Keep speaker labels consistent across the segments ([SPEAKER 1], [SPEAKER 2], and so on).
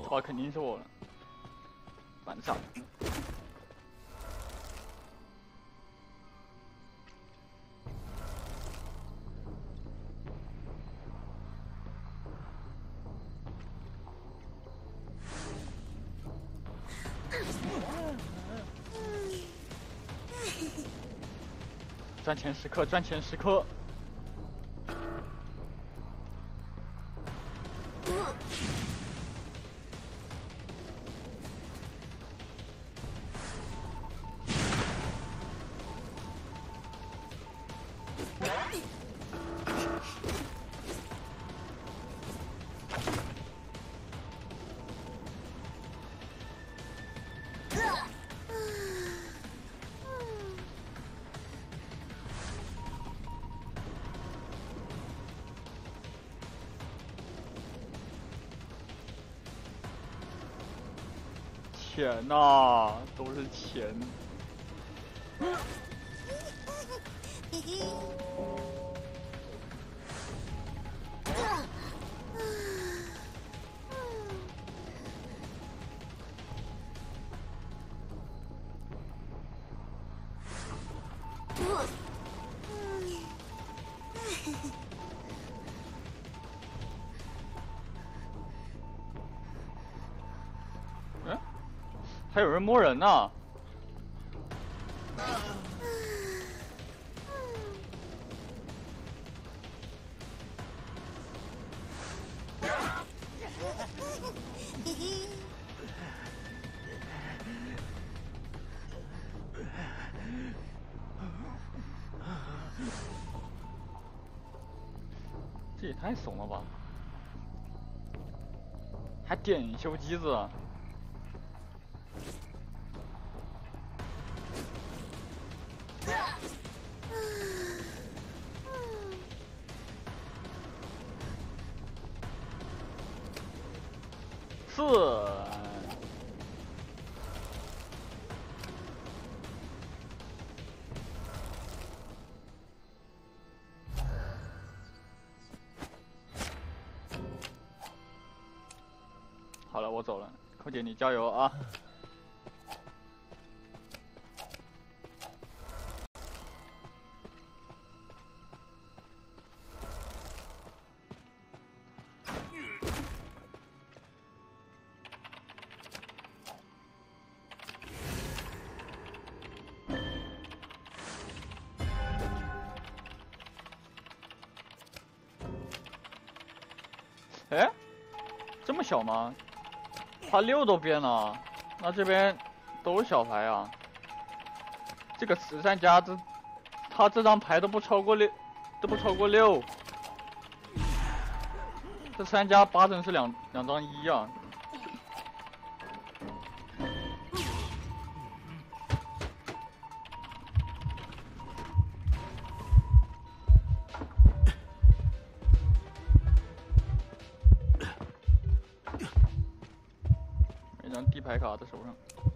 [SPEAKER 1] 话肯定是我了，反杀。赚钱时刻，赚钱时刻。钱呐，都是钱。还有人摸人呢！这也太怂了吧！还点修机子。好了，我走了，寇姐你加油啊！哎，这么小吗？他6都变了，那这边都是小牌啊。这个慈善家他这张牌都不超过6，都不超过6。这3家8成是两张1啊。一张地牌卡在手上。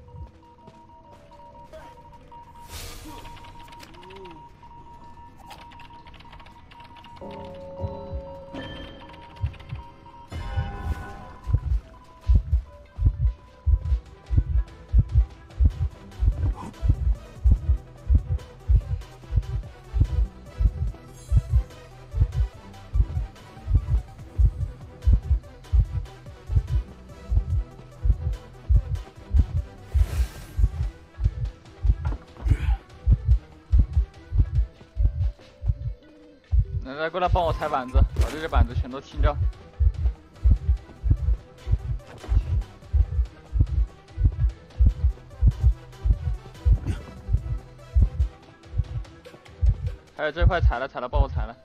[SPEAKER 1] 来过来帮我踩板子，把这些板子全都清掉。还有这块踩了，帮我踩了。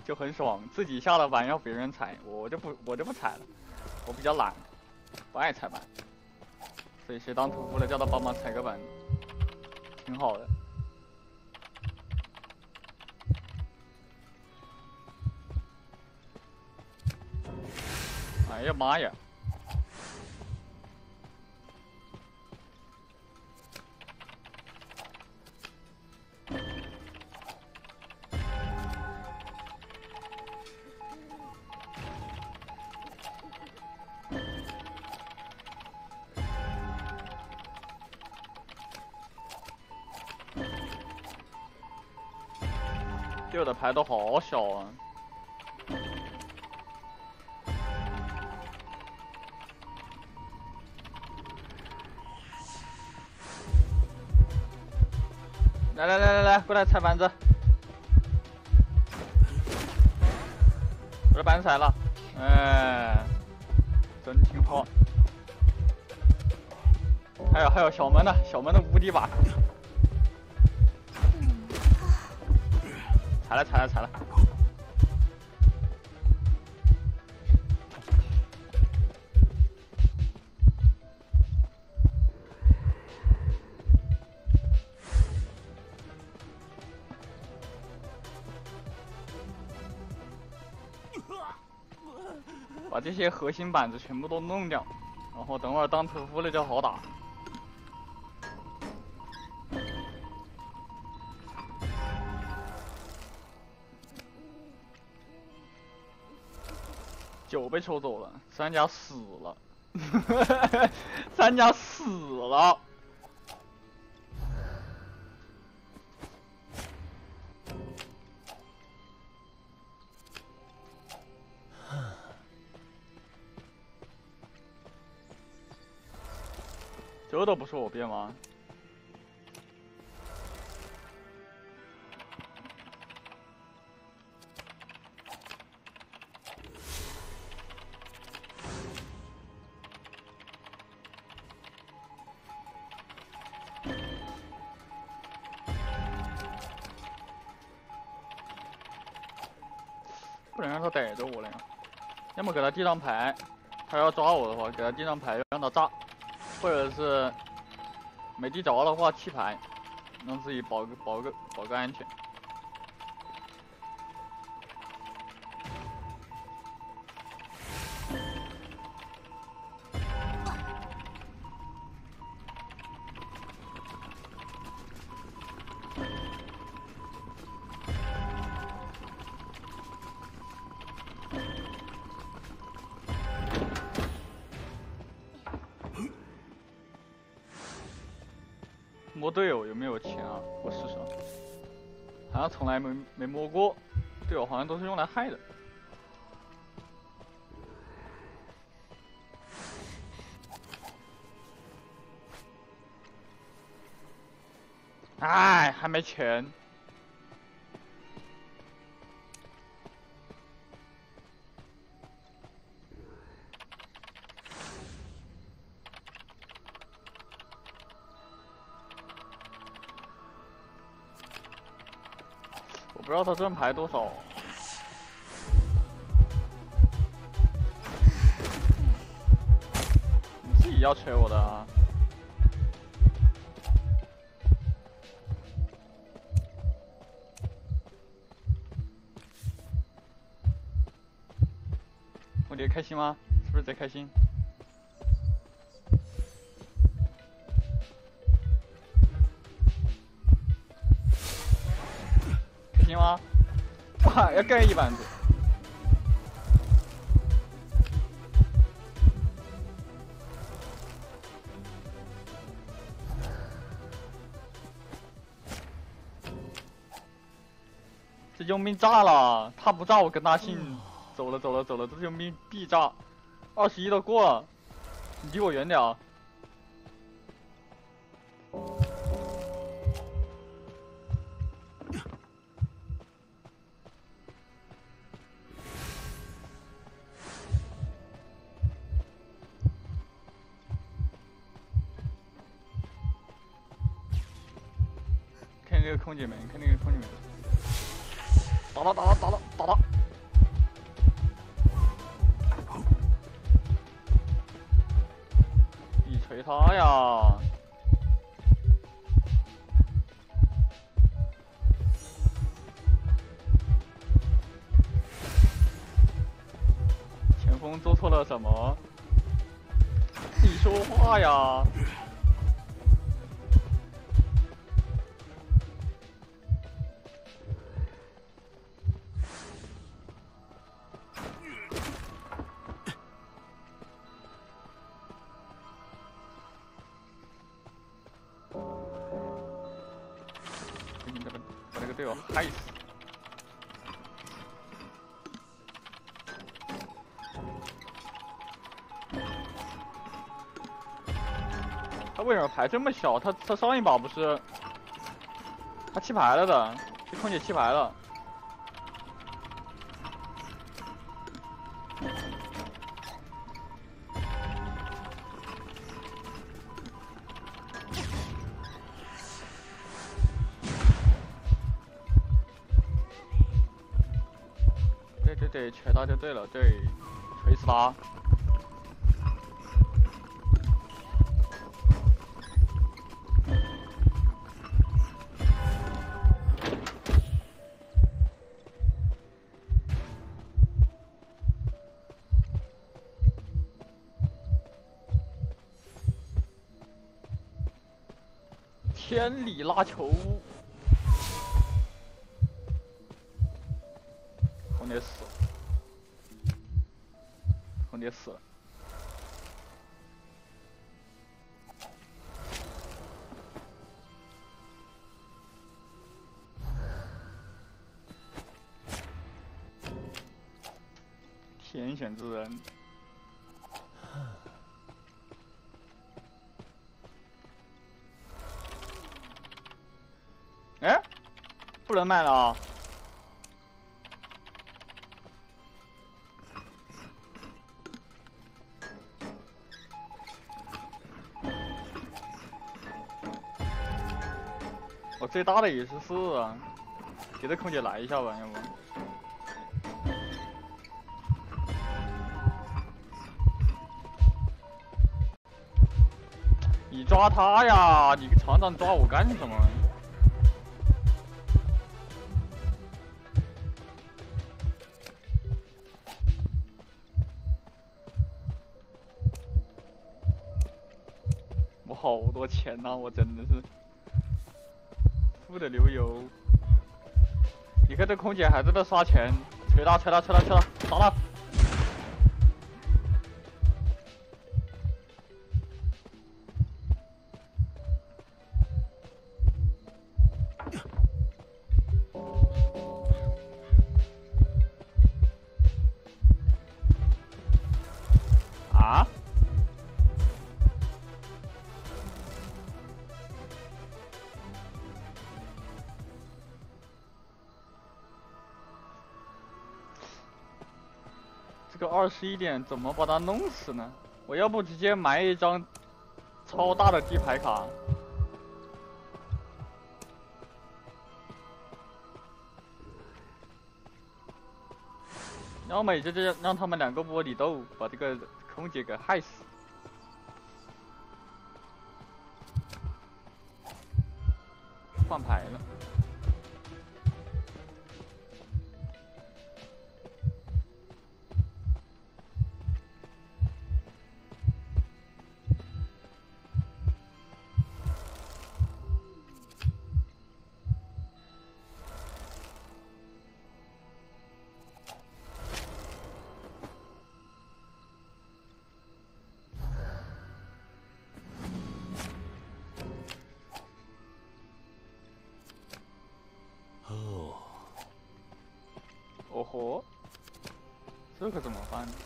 [SPEAKER 1] 就很爽，自己下了板要别人踩，我就不踩了，我比较懒，不爱踩板，所以谁当屠夫了叫他帮忙踩个板，挺好的。哎呀妈呀！丢的牌都好小啊！来，过来踩板子！我的板踩了，哎，真听话。还有小门的无敌把，踩了。把这些核心板子全部都弄掉，然后等会儿当屠夫了就好打。9被抽走了，3家死了，3家死了。这都不是我编吗？不能让他逮着我了呀！要么给他递张牌，他要抓我的话，给他递张牌让他炸，或者是没递着的话弃牌，让自己保个安全。摸队友有没有钱啊？我试试，好像从来没摸过，队友好像都是用来害的。哎，还没钱。我不知道他盾牌多少。你自己要锤我的啊！我爹开心吗？是不是贼开心？开心吗？哇，要盖一板子。这佣兵炸了，他不炸我跟他姓。走了，这佣兵必炸。21都过了，你离我远点啊！看那个空姐没？看那个空姐没？打了！ 锤他呀！前锋做错了什么？你说话呀！你把那个队友害死！他为什么牌这么小？他上一把不是他弃牌了的，这空姐弃牌了。对，锤他就对了，对，锤死他！天理拉球，红蝶死了，红蝶死了。天选之人。哎，不能卖了啊！我最大的也是4啊，别的空姐来一下吧，要不。你抓他呀！你个厂长抓我干什么？我好多钱呐、我真的是富得流油。你看这空姐还在这刷钱，锤他，打他！啊？这个21点怎么把他弄死呢？我要不直接买一张超大的地牌卡。要么也就这样让他们2个窝里斗，把这个空姐给害死。换牌了。哦吼，这可怎么办呢？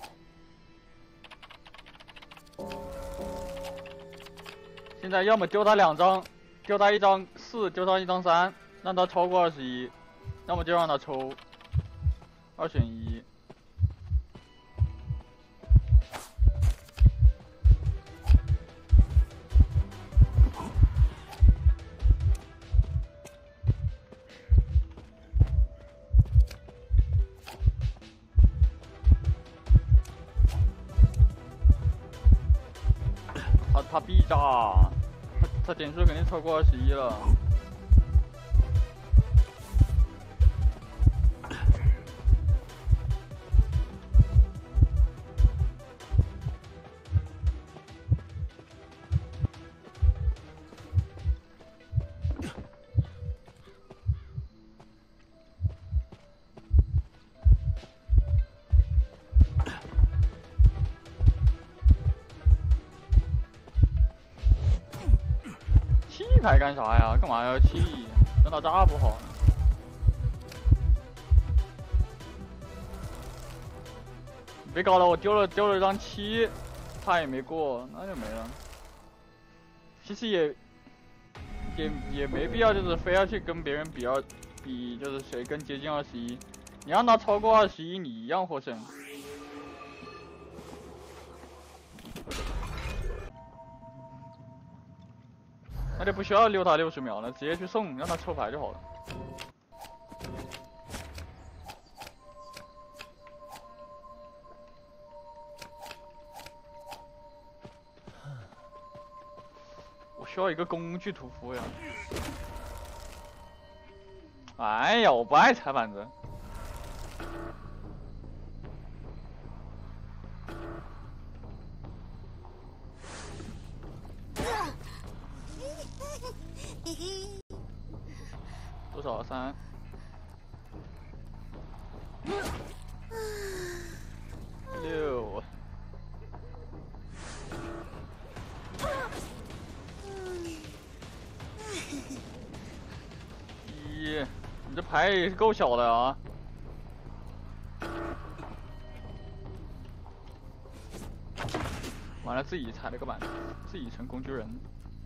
[SPEAKER 1] 现在要么丢他2张，丢他1张4，丢他1张3，让他超过21，要么就让他抽，2选1。他他必炸，他点数肯定超过21了。气牌干啥呀？干嘛要气？让他炸不好？别搞了，我丢了一张7，他也没过，那就没了。其实也没必要，就是非要去跟别人比，就是谁更接近21。你让他超过21，你一样获胜。那就不需要溜他60秒了，直接去送，让他抽牌就好了。我需要一个工具屠夫呀！哎呀，我不爱踩板子。多少3？6。1，你这牌也是够小的啊！完了，自己踩了个板，自己成工具人。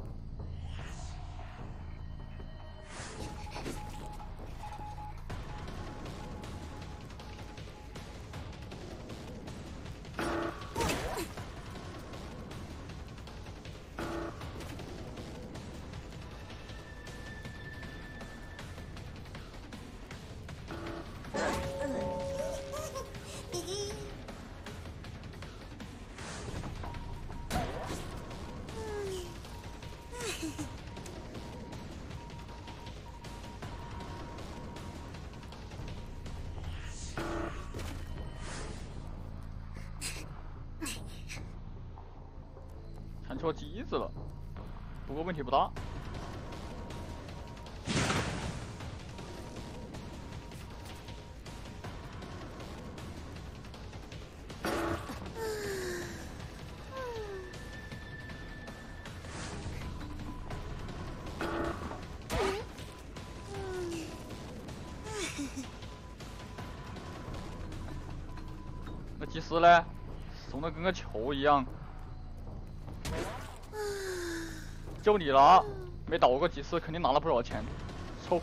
[SPEAKER 1] 看错机子了，不过问题不大。那祭司呢？怂的跟个球一样。就你了，没倒过几次，肯定拿了不少钱。抽。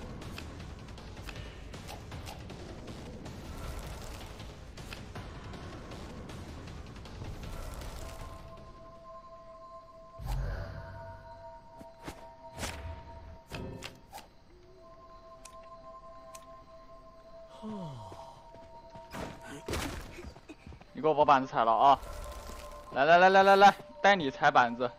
[SPEAKER 1] 你给我把板子踩了啊！来，带你踩板子。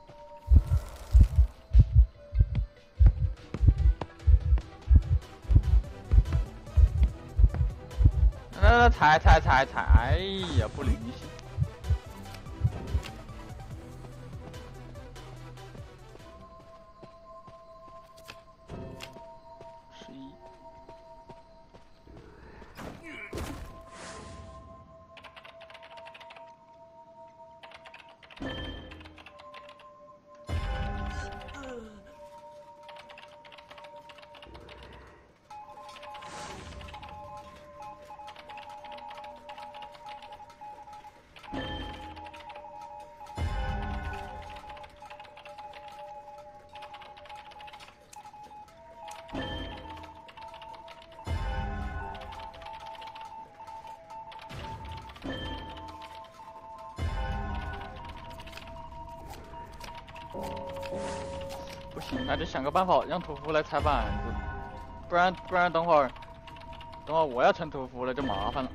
[SPEAKER 1] 踩！哎呀，不灵性。11。不行，还得想个办法让屠夫来踩板子，不然等会儿我要成屠夫了就麻烦了。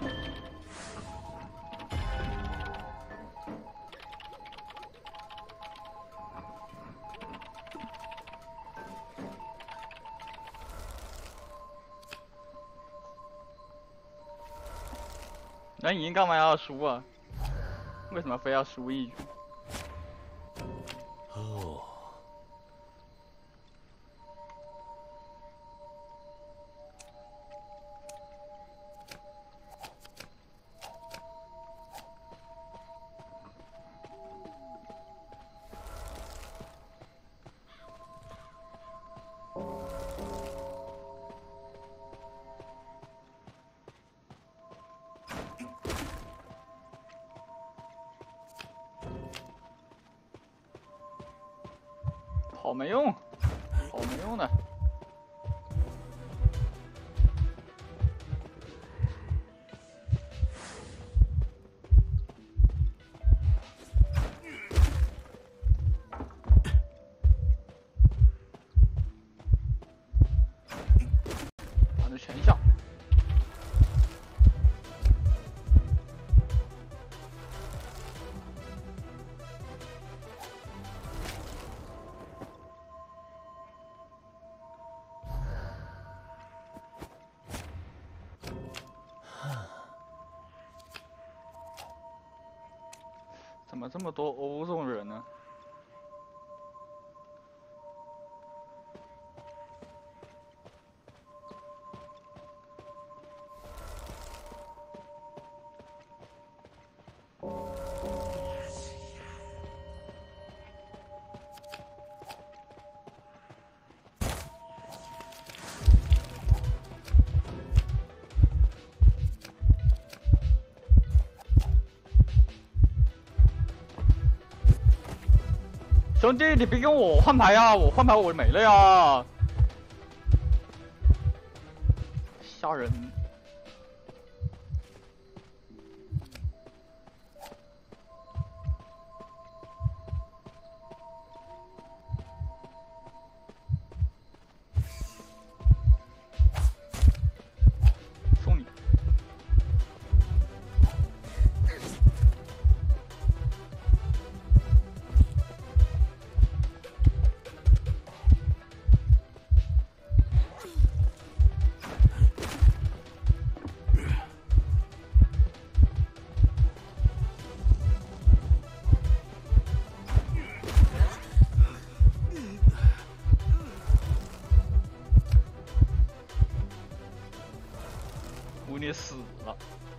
[SPEAKER 1] 能赢干嘛要输啊？为什么非要输一局？
[SPEAKER 2] 哦，
[SPEAKER 1] 跑没用，跑没用的。把这全下。怎么这么多欧洲人呢？兄弟，你别跟我换牌呀！我换牌我没了呀！吓人！送你。你死了！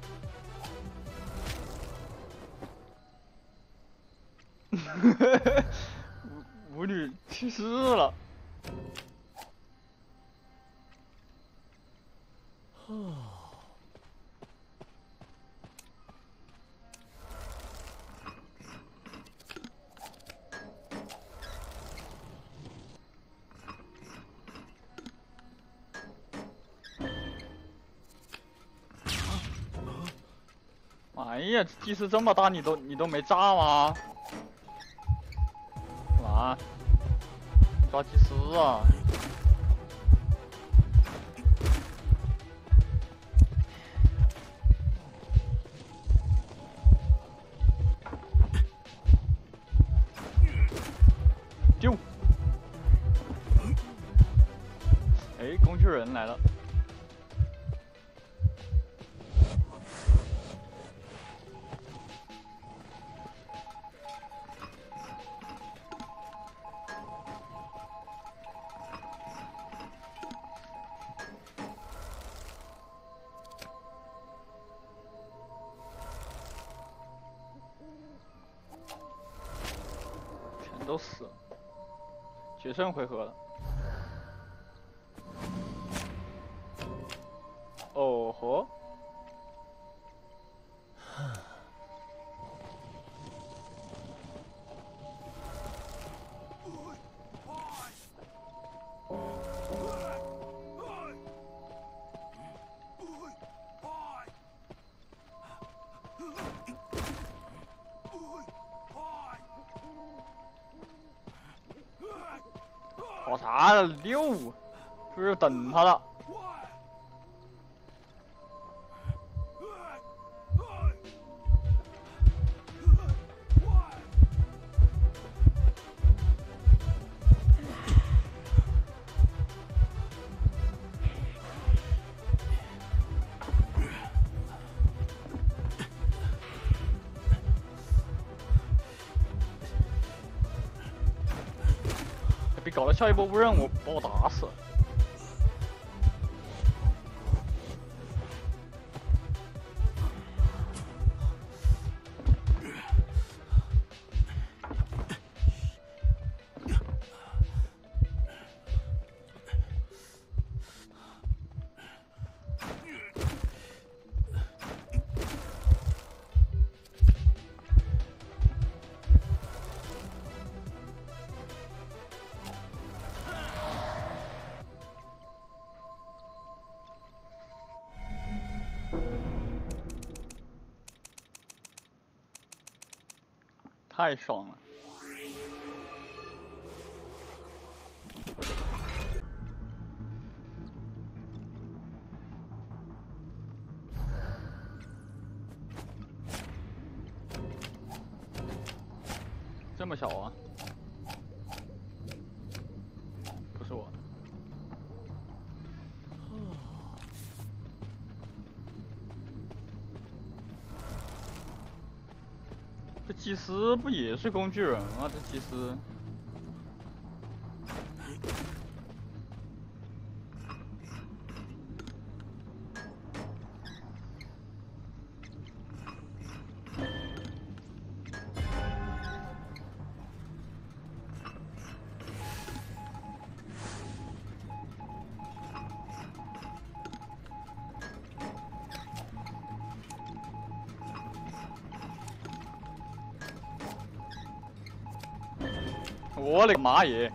[SPEAKER 1] 舞女去世了。哎呀，祭司这么大，你都没炸吗？干嘛？抓祭司啊？丢！哎，工具人来了。都死了，决胜回合了。哦吼！跑啥了？6，就是等他了。 搞了下一波无任务，把我打死。太爽了！这么小啊？不是我。这祭司不也是工具人吗？这祭司。我勒个妈耶！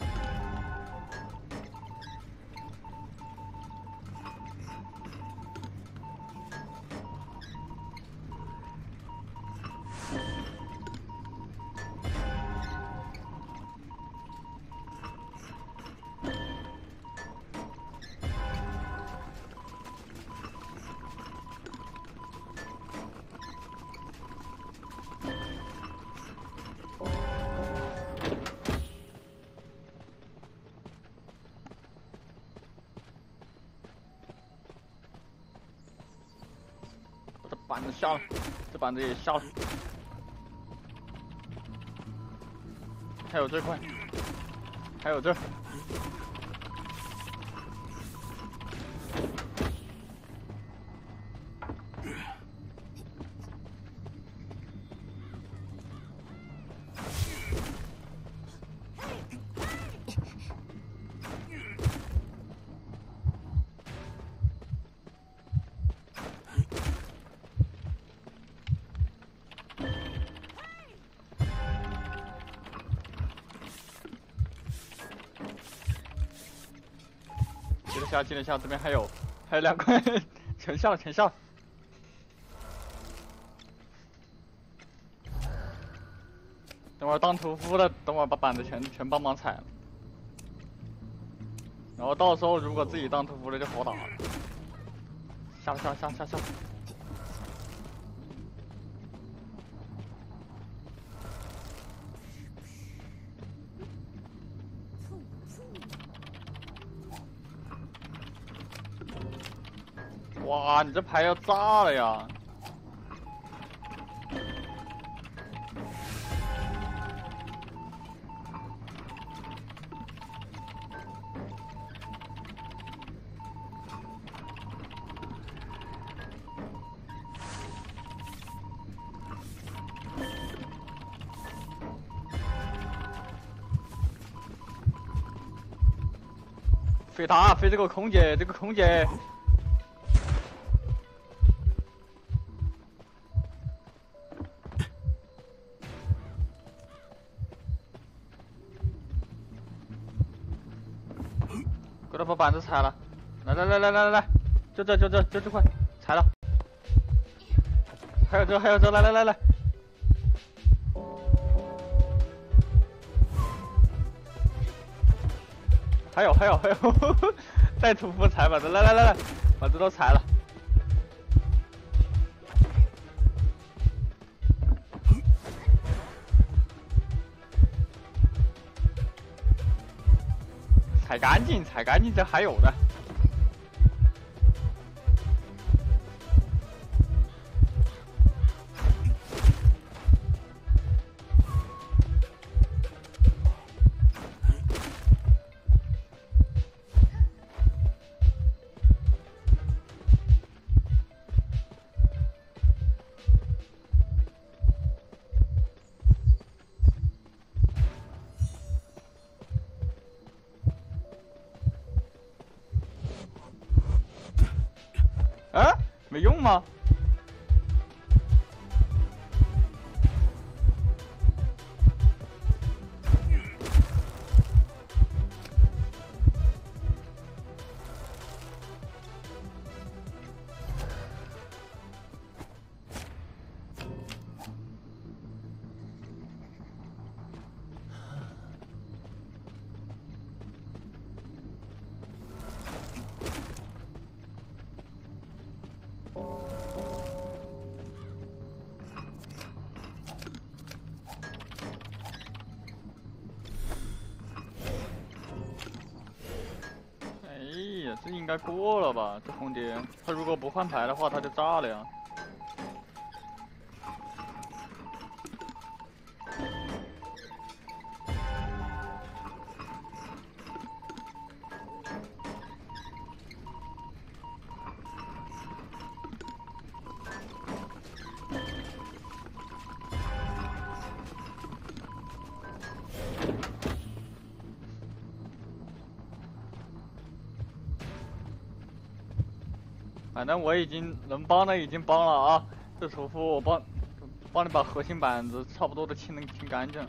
[SPEAKER 1] 板子下了，这板子也下了，还有这块，还有这。记得下，这边还有2块，全下了，全下了。等会儿当屠夫的，等会儿把板子全帮忙踩了，然后到时候如果自己当屠夫的就好打了。下了。哇，你这牌要炸了呀！飞他，飞这个空姐，这个空姐。给他把板子踩了，来，就这块，踩了。还有这，来。还有，带屠夫踩板子，来，把这都踩了。踩干净，这还有的。 哎，没用吗？这应该过了吧？这红蝶，他如果不换牌的话，他就炸了呀。反正我已经能帮的已经帮了啊，这屠夫我帮你把核心板子差不多的清干净。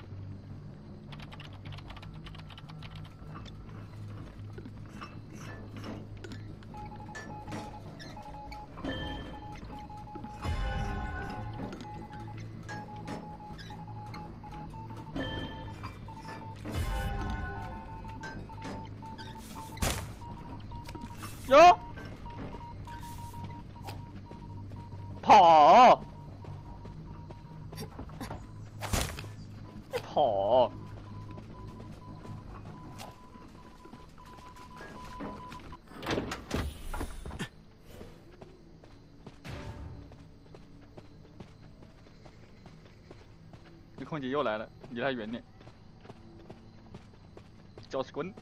[SPEAKER 1] 哟！跑！你跑！你空姐又来了，离他远点。搅屎棍！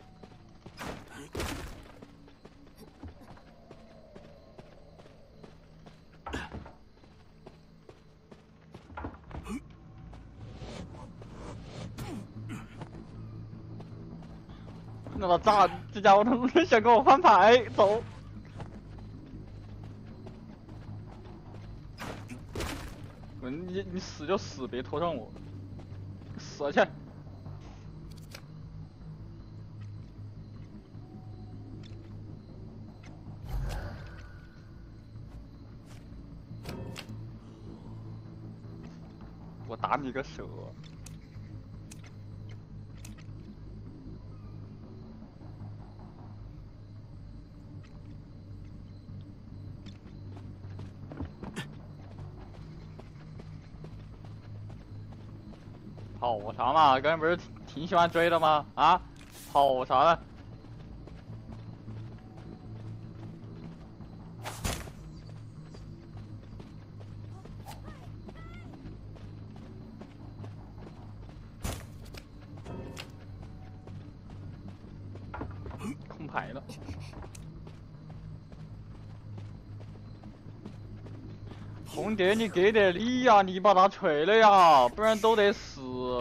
[SPEAKER 1] 那他炸，这家伙他想跟我翻牌，走！你死就死，别拖上我，死去！我打你个蛇！跑啥嘛？刚才不是挺喜欢追的吗？啊，跑啥呢？空牌了。红蝶，你给点力呀！你把他锤了呀，不然都得死。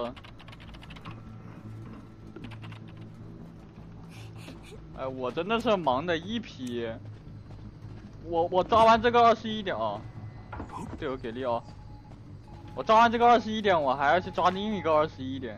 [SPEAKER 1] 哎，我真的是忙的一批。我抓完这个21点啊，队友给力哦！我抓完这个21点，我还要去抓另一个21点。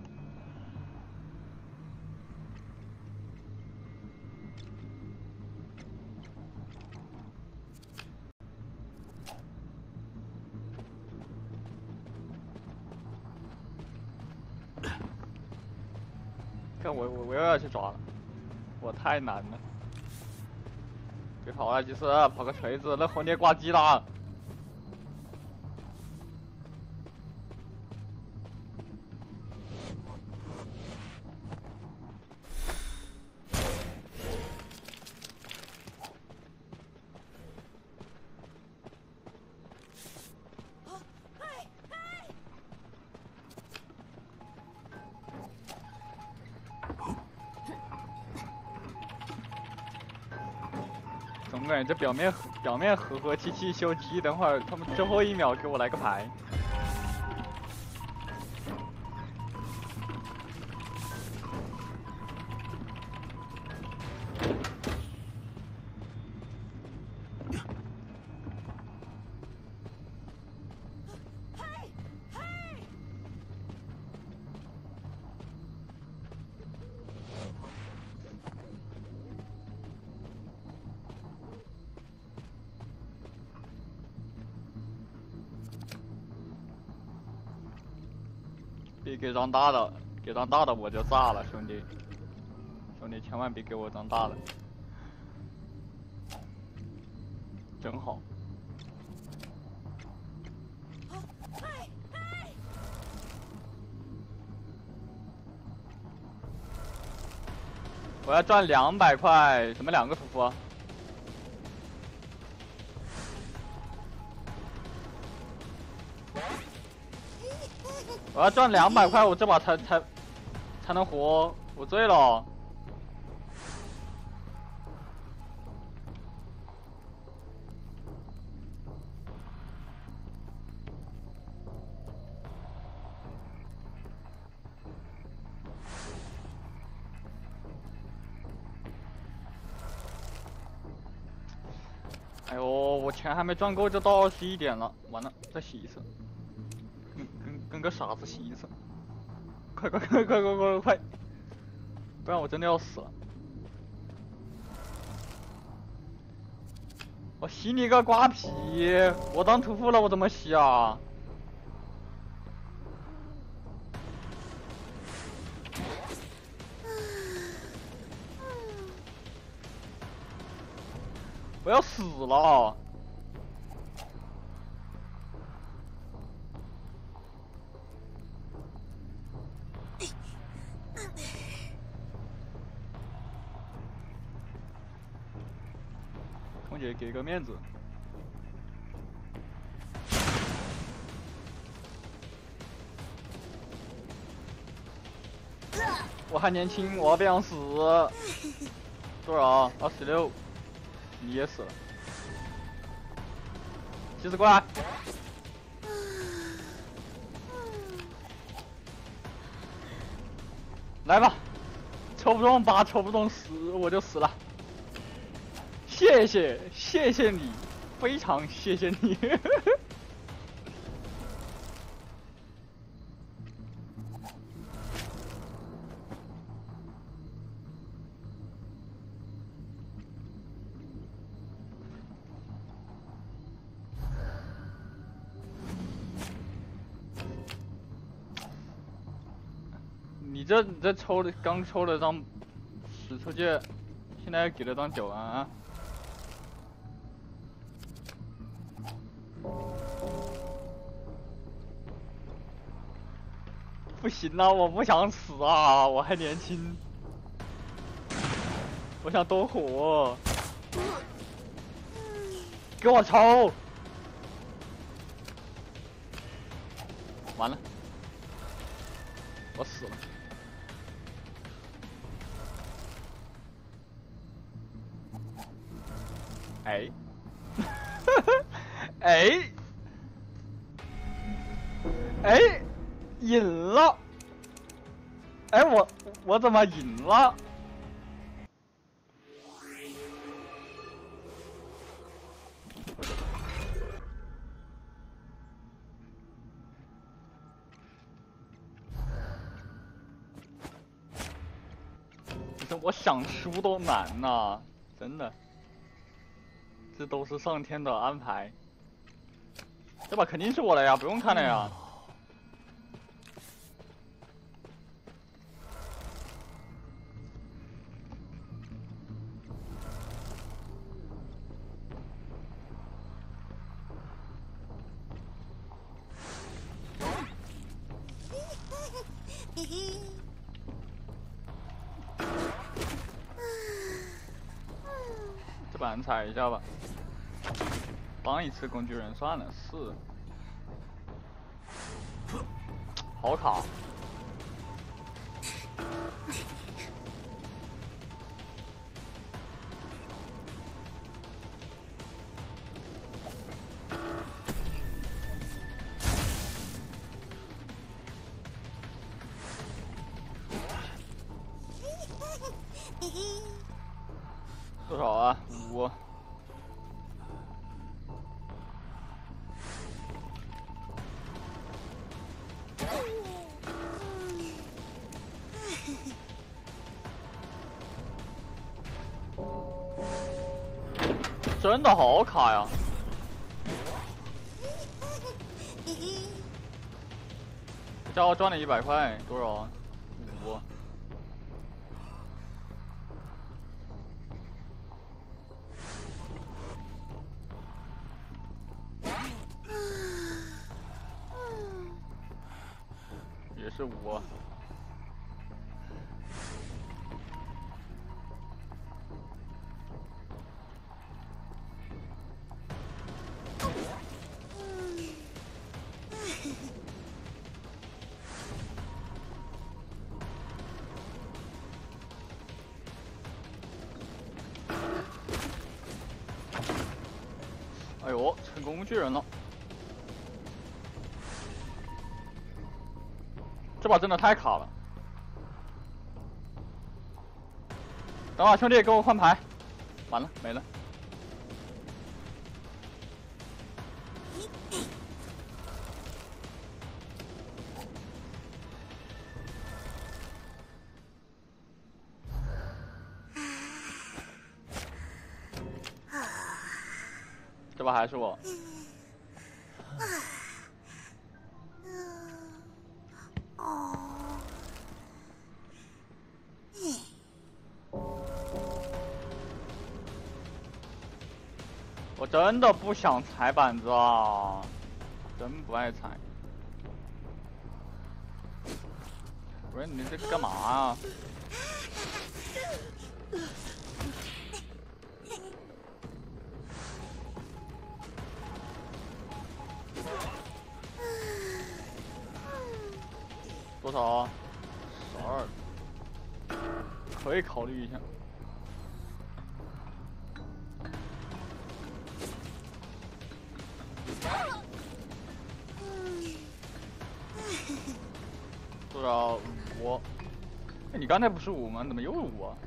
[SPEAKER 1] 看我又要去抓了，我太难了。别跑了，吉斯，跑个锤子，那红蝶挂机了。总感觉这表面和和气气修机，等会儿他们最后1秒给我来个牌。 别给张大的，给张大的我就炸了，兄弟，兄弟千万别给我张大的，真好。我要赚200块，什么2个屠夫？我要赚200块，我这把才能活。我醉了。哎呦，我钱还没赚够就到21点了，完了，再洗一次，跟个傻子洗一次，快，不然我真的要死了。我洗你个瓜皮！我当屠夫了，我怎么洗啊？我要死了！空姐给个面子。我还年轻，我不想死。多少？26。你也死了。骑士过来。来吧，抽不中8，抽不中10，我就死了。谢谢你，非常谢谢你。你这抽的刚抽了张10出界，现在给了张9啊！不行啊，我不想死啊，我还年轻，我想多活。给我抽！完了，我死了。哎，哎，赢了！哎，我怎么赢了？我想输都难呐，真的。这都是上天的安排，这把肯定是我的呀，不用看了呀。这把踩一下吧。帮一次工具人算了，4。好卡。多少啊？5。真的好卡呀！ 叫我赚了100块，多少？5。也是5。哎呦，成工具人了！这把真的太卡了。等会儿兄弟，给我换牌。完了，没了。这把还是我。我真的不想踩板子啊，真不爱踩。不是你这干嘛啊？多少啊？12，可以考虑一下。多少5？哎，你刚才不是5吗？怎么又是5啊？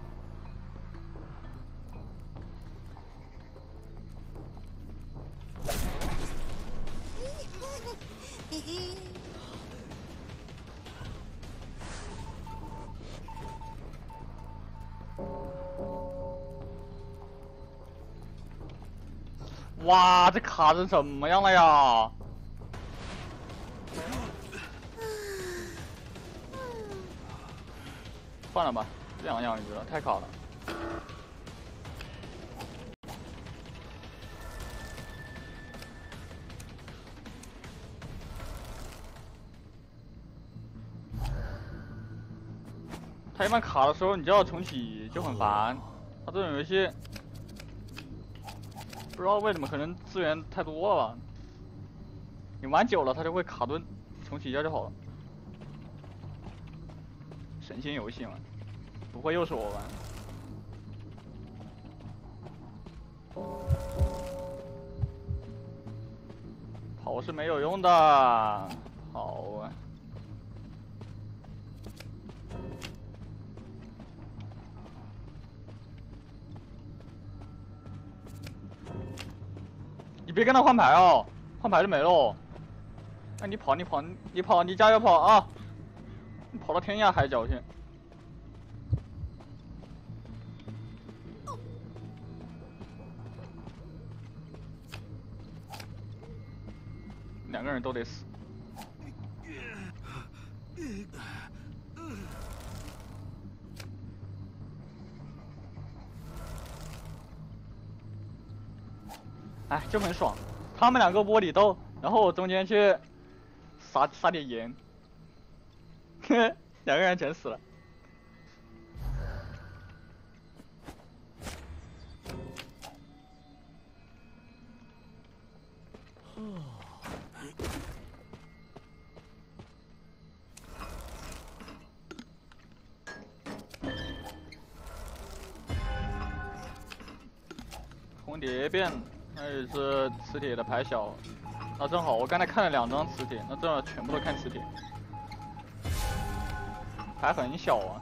[SPEAKER 1] 哇，这卡成什么样了呀？换了吧，这样养鱼了，太卡了。他一般卡的时候，你就要重启，就很烦。他这种游戏，不知道为什么，可能资源太多了吧。你玩久了，它就会卡顿，重启一下就好了。神仙游戏嘛，不会又是我玩。跑是没有用的，好啊。你别跟他换牌哦，换牌就没了。哎，你跑，你加油跑啊！你跑到天涯海角去。2个人都得死。哎，就很爽。他们2个窝里斗，然后我中间去撒点盐，2个人全死了。红蝶变，那也是磁铁的牌小。那正好，我刚才看了2张磁铁，那正好全部都看磁铁，牌很小啊。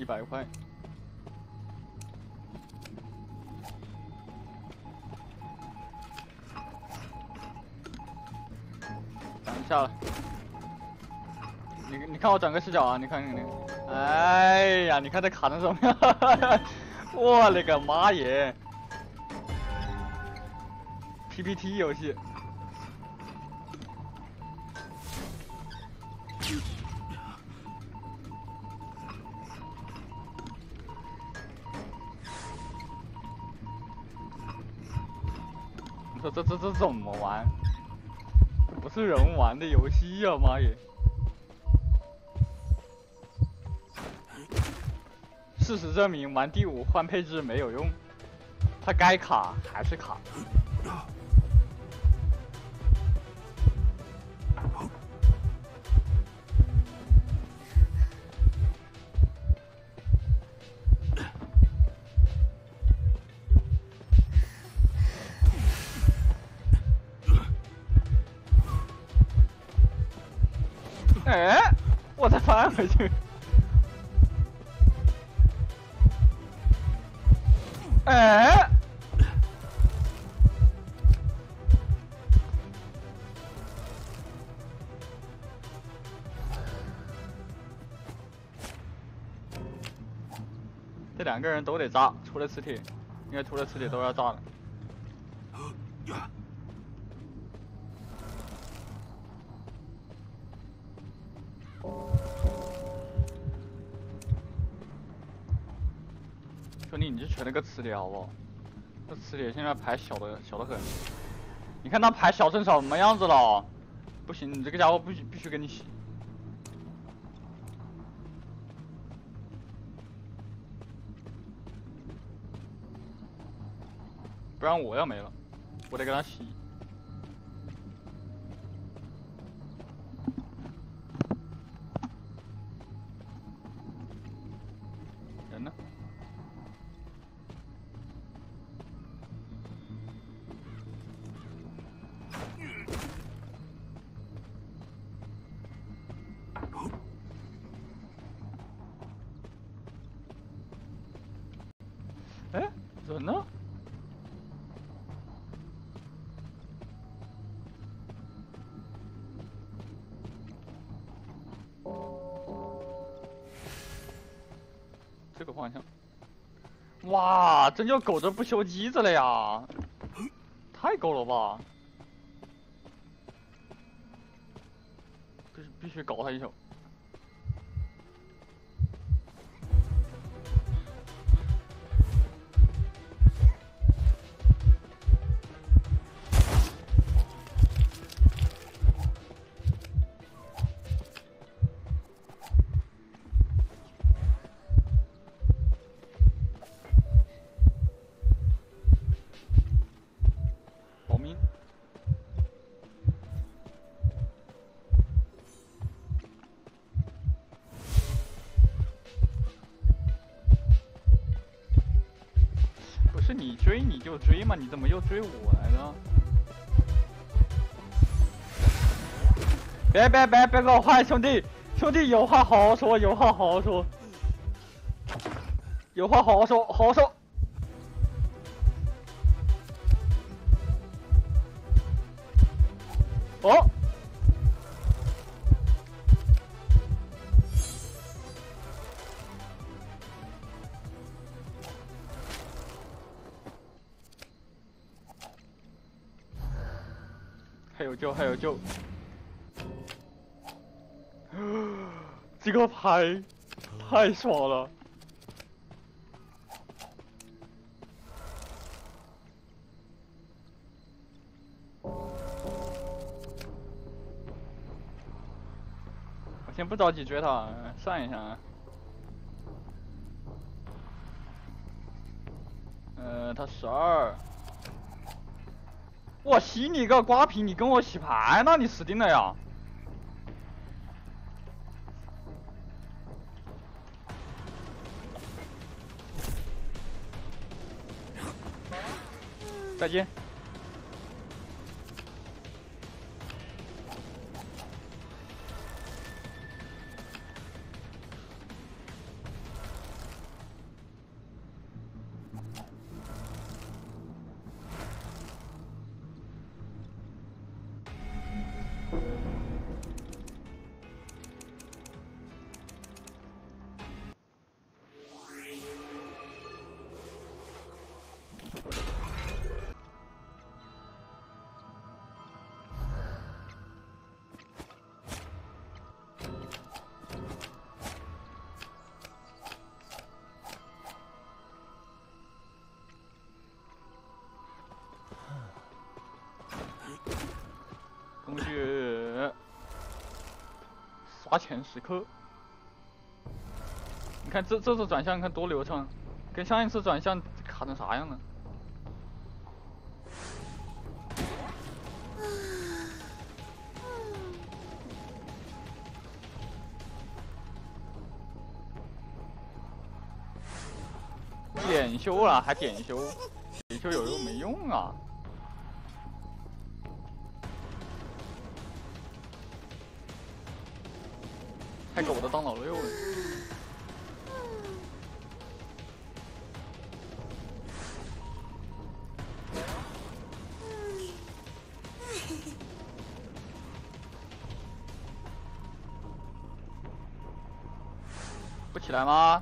[SPEAKER 1] 100块。涨一下了。你看我转个视角啊，你看看你。哎呀，你看这卡成什么样？我勒个妈耶 ！PPT 游戏。你说这怎么玩？不是人玩的游戏呀，妈耶！事实证明，玩第5换配置没有用，它该卡还是卡。哎，我再翻回去。哎，这2个人都得炸，除了磁铁，应该除了磁铁都要炸的。兄弟，你就缺那个磁铁好不好？这磁铁现在牌小的很，你看他牌小成什么样子了？不行，你这个家伙必须给你洗。不然我要没了，我得给他洗。人呢？哎，人呢？这个方向。哇，真就狗着不修机子了呀！太狗了吧！必须搞他一手。保命。不是你追你就追嘛，你怎么又追我来了？别搞坏，兄弟，有话好好说，有话好好说，有话好好说，好好说。哦。还有救，还有救！这个牌太爽了！我先不着急追他，算一下啊。他12。我洗你个瓜皮！你跟我洗牌，那你死定了呀！再见。 工具，刷钱时刻。你看这次转向看多流畅，跟上一次转向卡成啥样了？点修了还点修，点修有用没用啊？还狗的当老六了。不起来吗？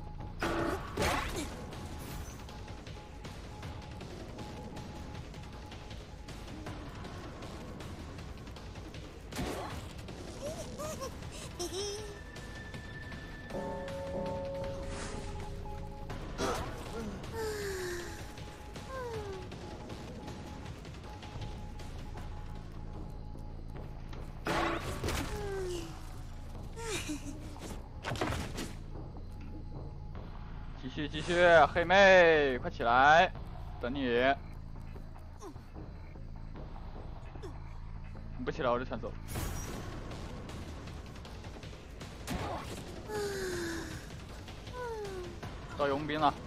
[SPEAKER 1] 继续，黑妹，快起来，等你。你不起来我就全走。到佣兵了。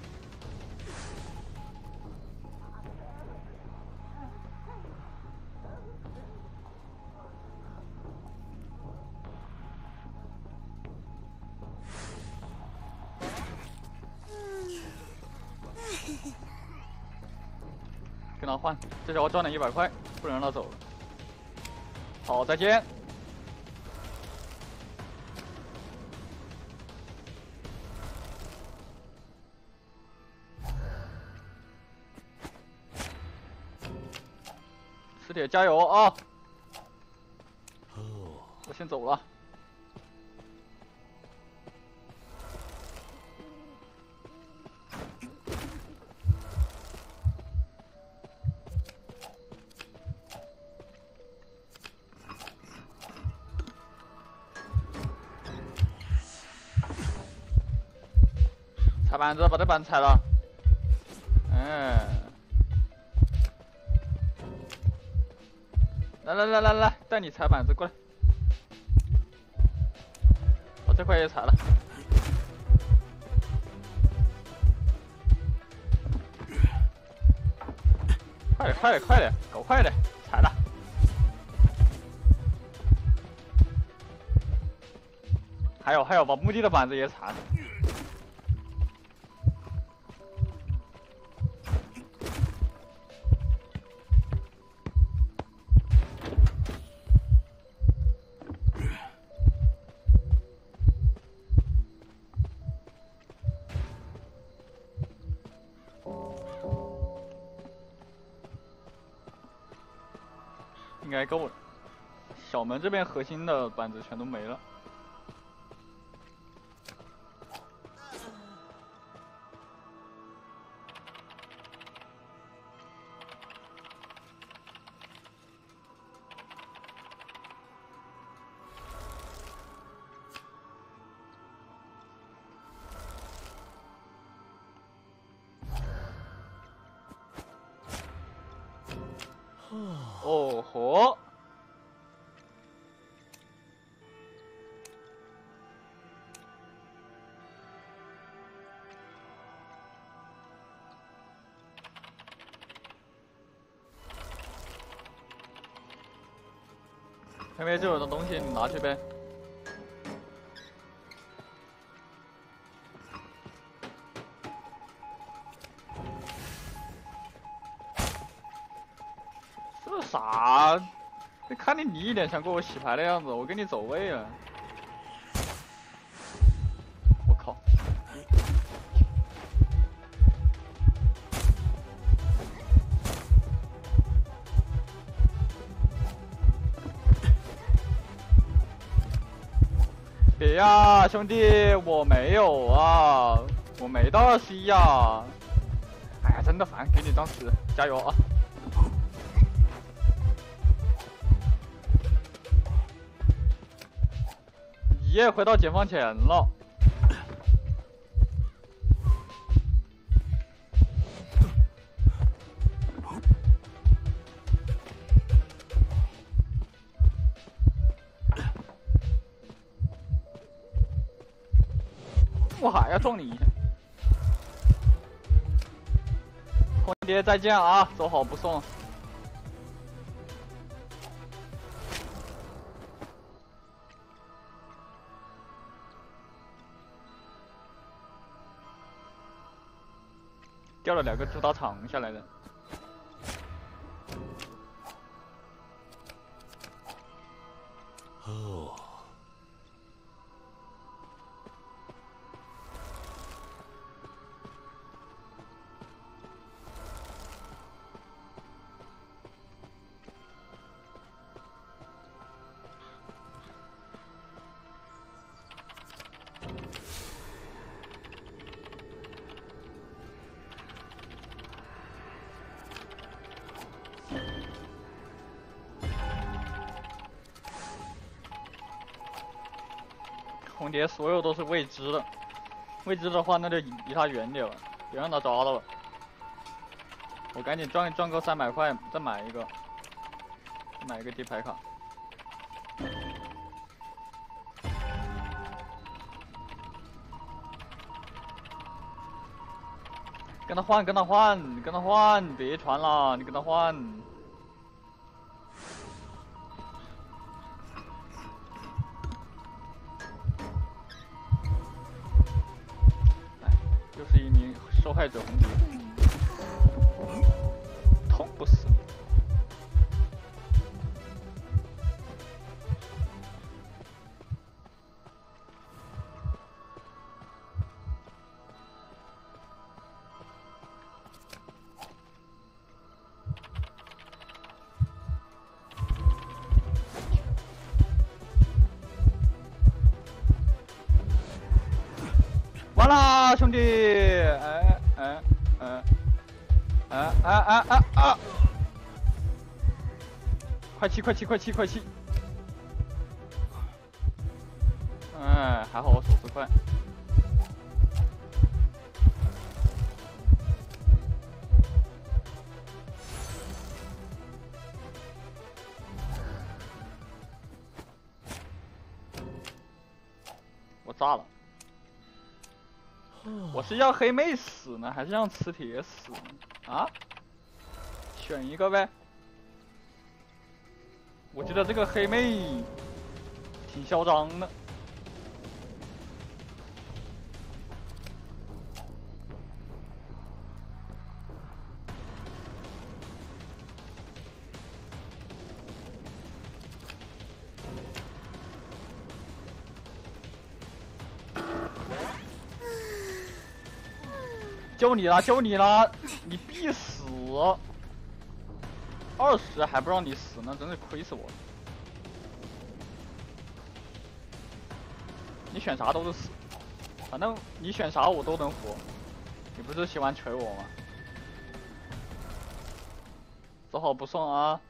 [SPEAKER 1] 跟他换，这家伙赚了100块，不能让他走了。好，再见。磁铁加油啊！我先走了。踩板子，把这板踩了。哎，来，带你踩板子过来。我这块也踩了。快点，搞快点，踩了。还有，把墓地的板子也踩了。应该够了。小门这边核心的板子全都没了。哦吼！前面就有的东西，你拿去呗。这啥？看你一脸想给我洗牌的样子，我给你走位了。我靠！别呀，兄弟，我没有啊，我没到21呀。哎呀，真的烦，给你张10，加油啊！ 耶，回到解放前了。我还要撞你一下。红蝶再见啊，走好不送。掉了2个猪刀肠下来的。
[SPEAKER 2] 哦。
[SPEAKER 1] 红蝶所有都是未知的，未知的话那就离他远点了，别让他抓到了。我赶紧赚够300块，再买一个地牌卡。跟他换，别传了，你跟他换。又是一名受害者红蝶，痛不死你！完啦，兄弟！快气！哎，还好我手速快。我炸了。我是要黑妹死呢，还是让磁铁死呢？啊？选一个呗。我觉得这个黑妹挺嚣张的。救你了！你必死！20还不让你死，那真是亏死我了。你选啥都是死，反正你选啥我都能活。你不是喜欢锤我吗？走好不送啊！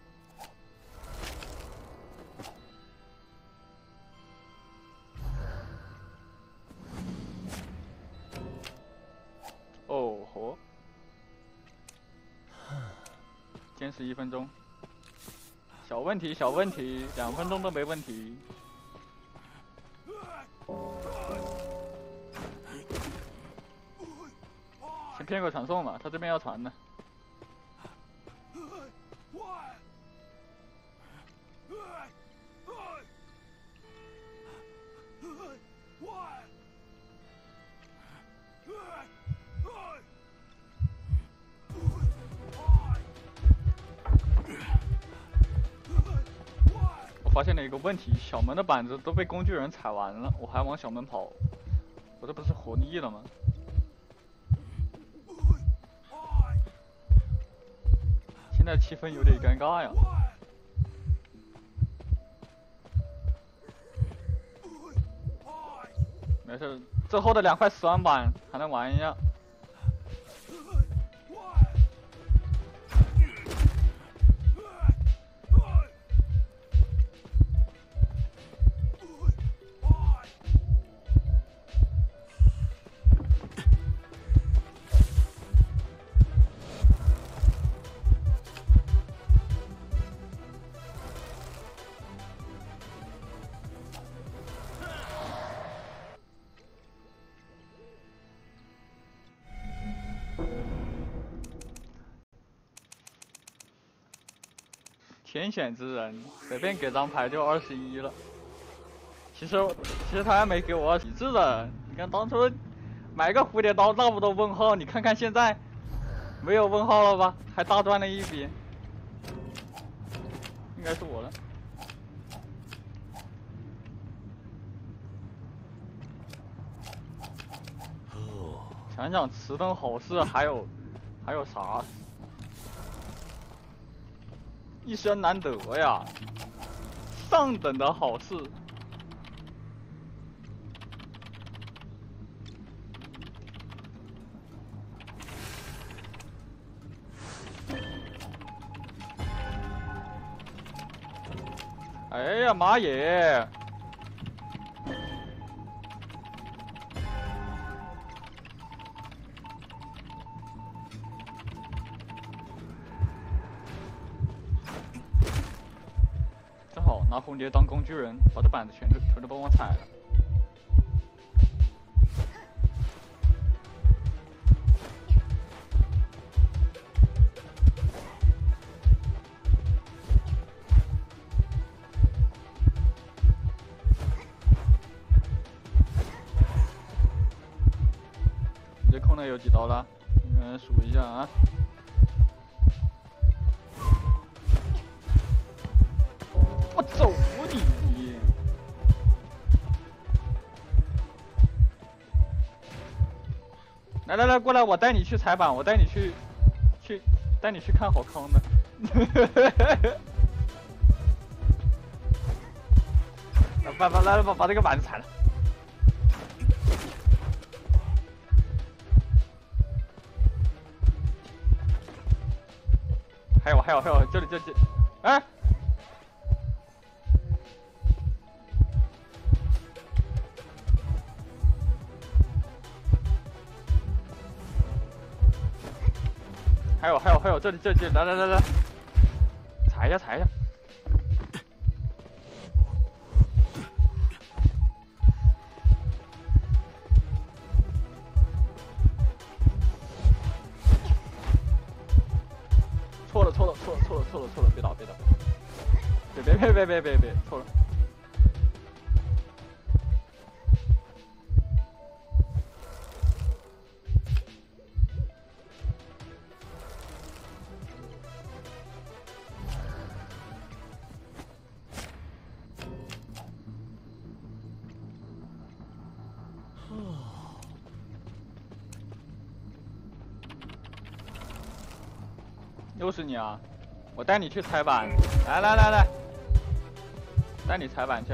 [SPEAKER 1] 哦吼！坚持1分钟，小问题，2分钟都没问题。先骗个传送嘛，他这边要传的。我发现了一个问题，小门的板子都被工具人踩完了，我还往小门跑，我这不是活腻了吗？现在气氛有点尴尬呀。没事，最后的2块死亡板还能玩一下。 天选之人，随便给张牌就21了。其实他还没给我体质的，你看当初买个蝴蝶刀那么多问号，你看看现在没有问号了吧？还大赚了一笔，应该是我了。想想此等好事还有啥？一生难得呀，上等的好事。哎呀妈耶！正好拿红蝶当工具人，把这板子全都帮我踩了。你这空的有几刀了？数一下啊。我走你！来，过来，我带你去踩板，我带你去看好康的。把这个板子踩了。还有，这里，哎！还有，这里，来，踩一下。错了，别倒，别，错了。又是你啊！我带你去踩板，来，带你踩板去。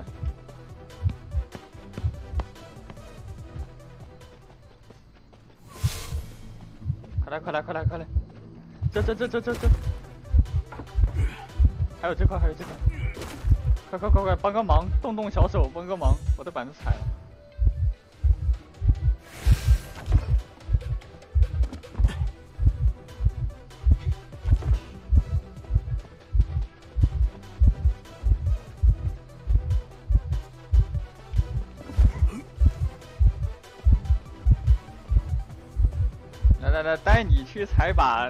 [SPEAKER 1] 快来！这，还有这块，快，帮个忙，动小手，帮个忙，我的板子踩了。来，带你去踩板。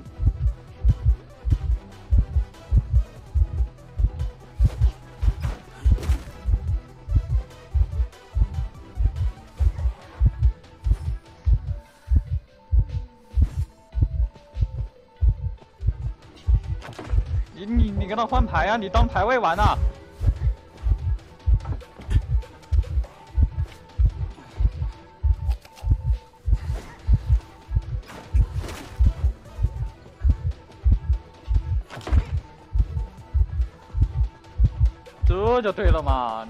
[SPEAKER 1] 你跟他换牌啊！你当排位玩啊！这就对了嘛。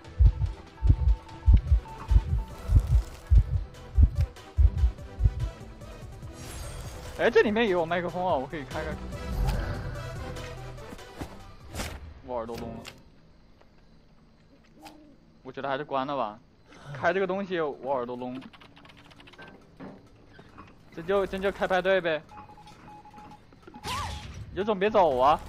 [SPEAKER 1] 哎，这里面也有麦克风啊，我可以开。我耳朵聋了，我觉得还是关了吧。开这个东西我耳朵聋，真就开派对呗。有种别走啊！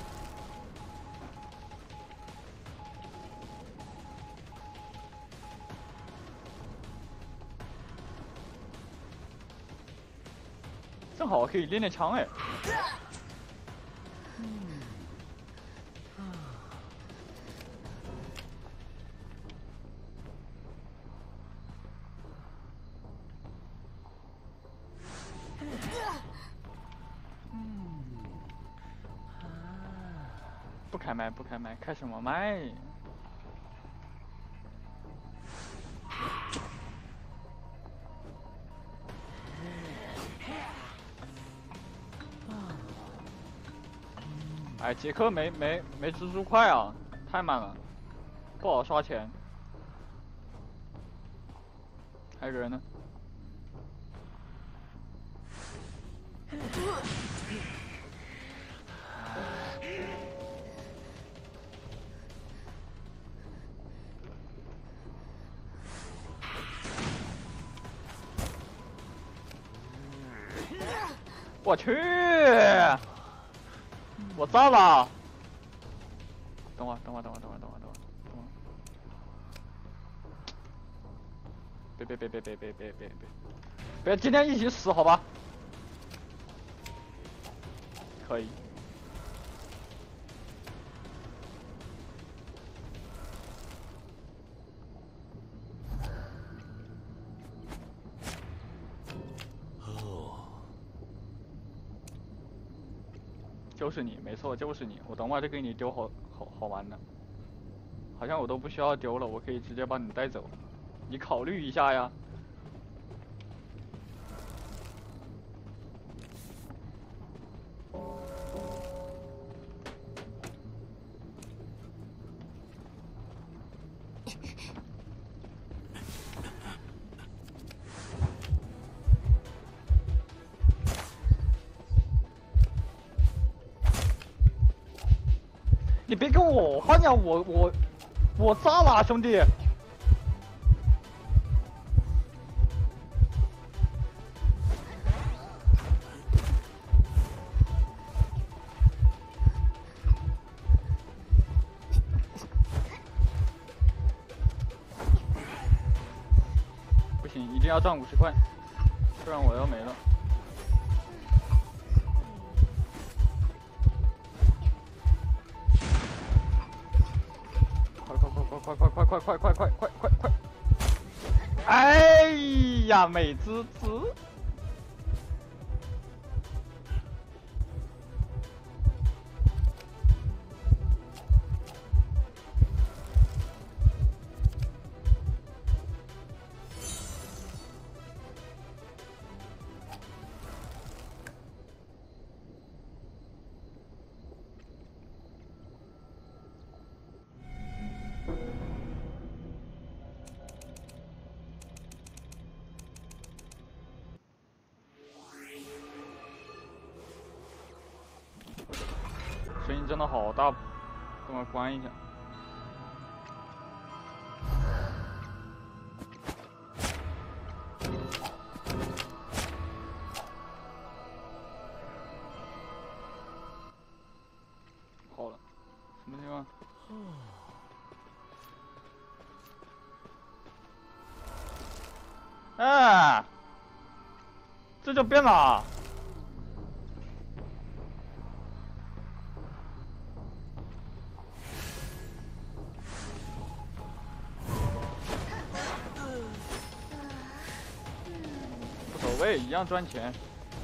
[SPEAKER 1] 正好可以练枪哎。 不开麦，不开麦，开什么麦？哎，杰克没蜘蛛快啊，太慢了，不好刷钱。还有个人呢。我去！我炸了！等会儿。别，今天一起死好吧？可以。就是你，没错，就是你。我等会儿就给你丢好玩的。好像我都不需要丢了，我可以直接把你带走。你考虑一下呀。你别跟我换呀，我炸了，兄弟！不行，一定要赚50块，不然我要没了。快！哎呀，美滋滋！声音真的好大，等我关一下。好了，什么地方？哎，这就变了。一样赚钱。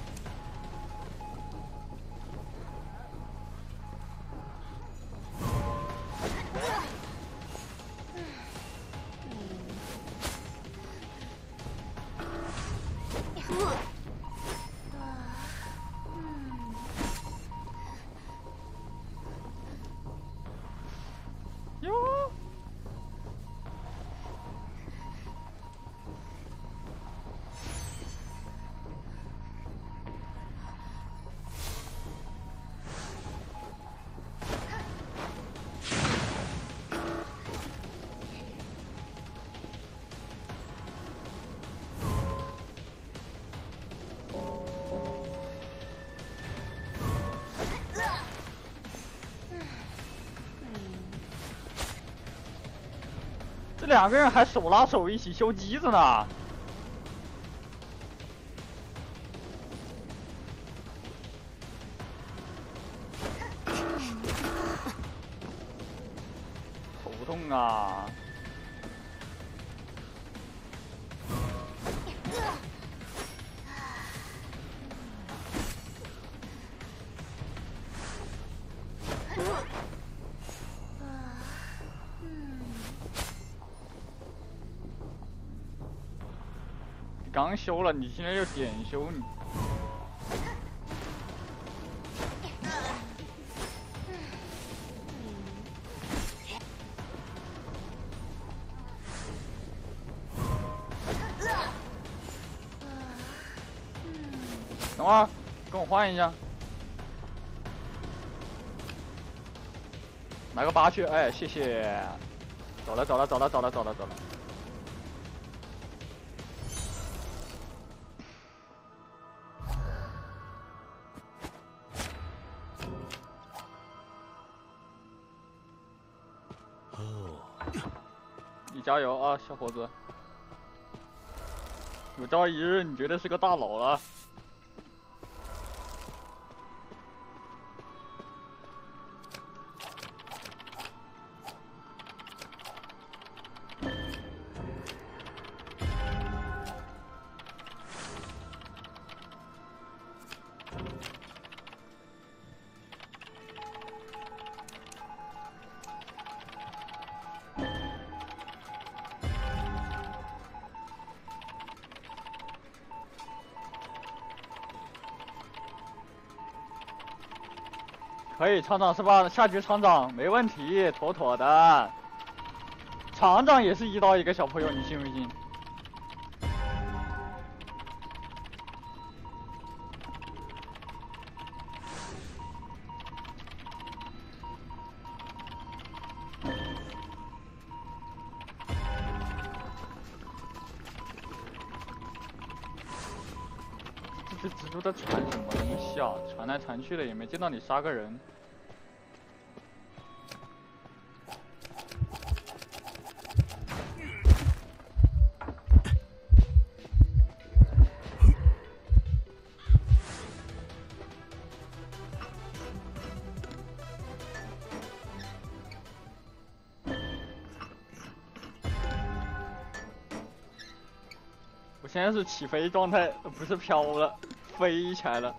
[SPEAKER 1] 哟。这两个人还手拉手一起修机子呢。头痛啊！ 刚修了，你现在又点修你。等会儿，跟我换一下。来个8去，哎，谢谢。走了。你加油啊，小伙子！有朝一日你绝对是个大佬了。可以，厂长是吧？下局厂长没问题，妥妥的。厂长也是1刀1个小朋友，你信不信？这蜘蛛在传什么东西啊？传来传去的，也没见到你杀个人。我现在是起飞状态，不是飘了，飞起来了。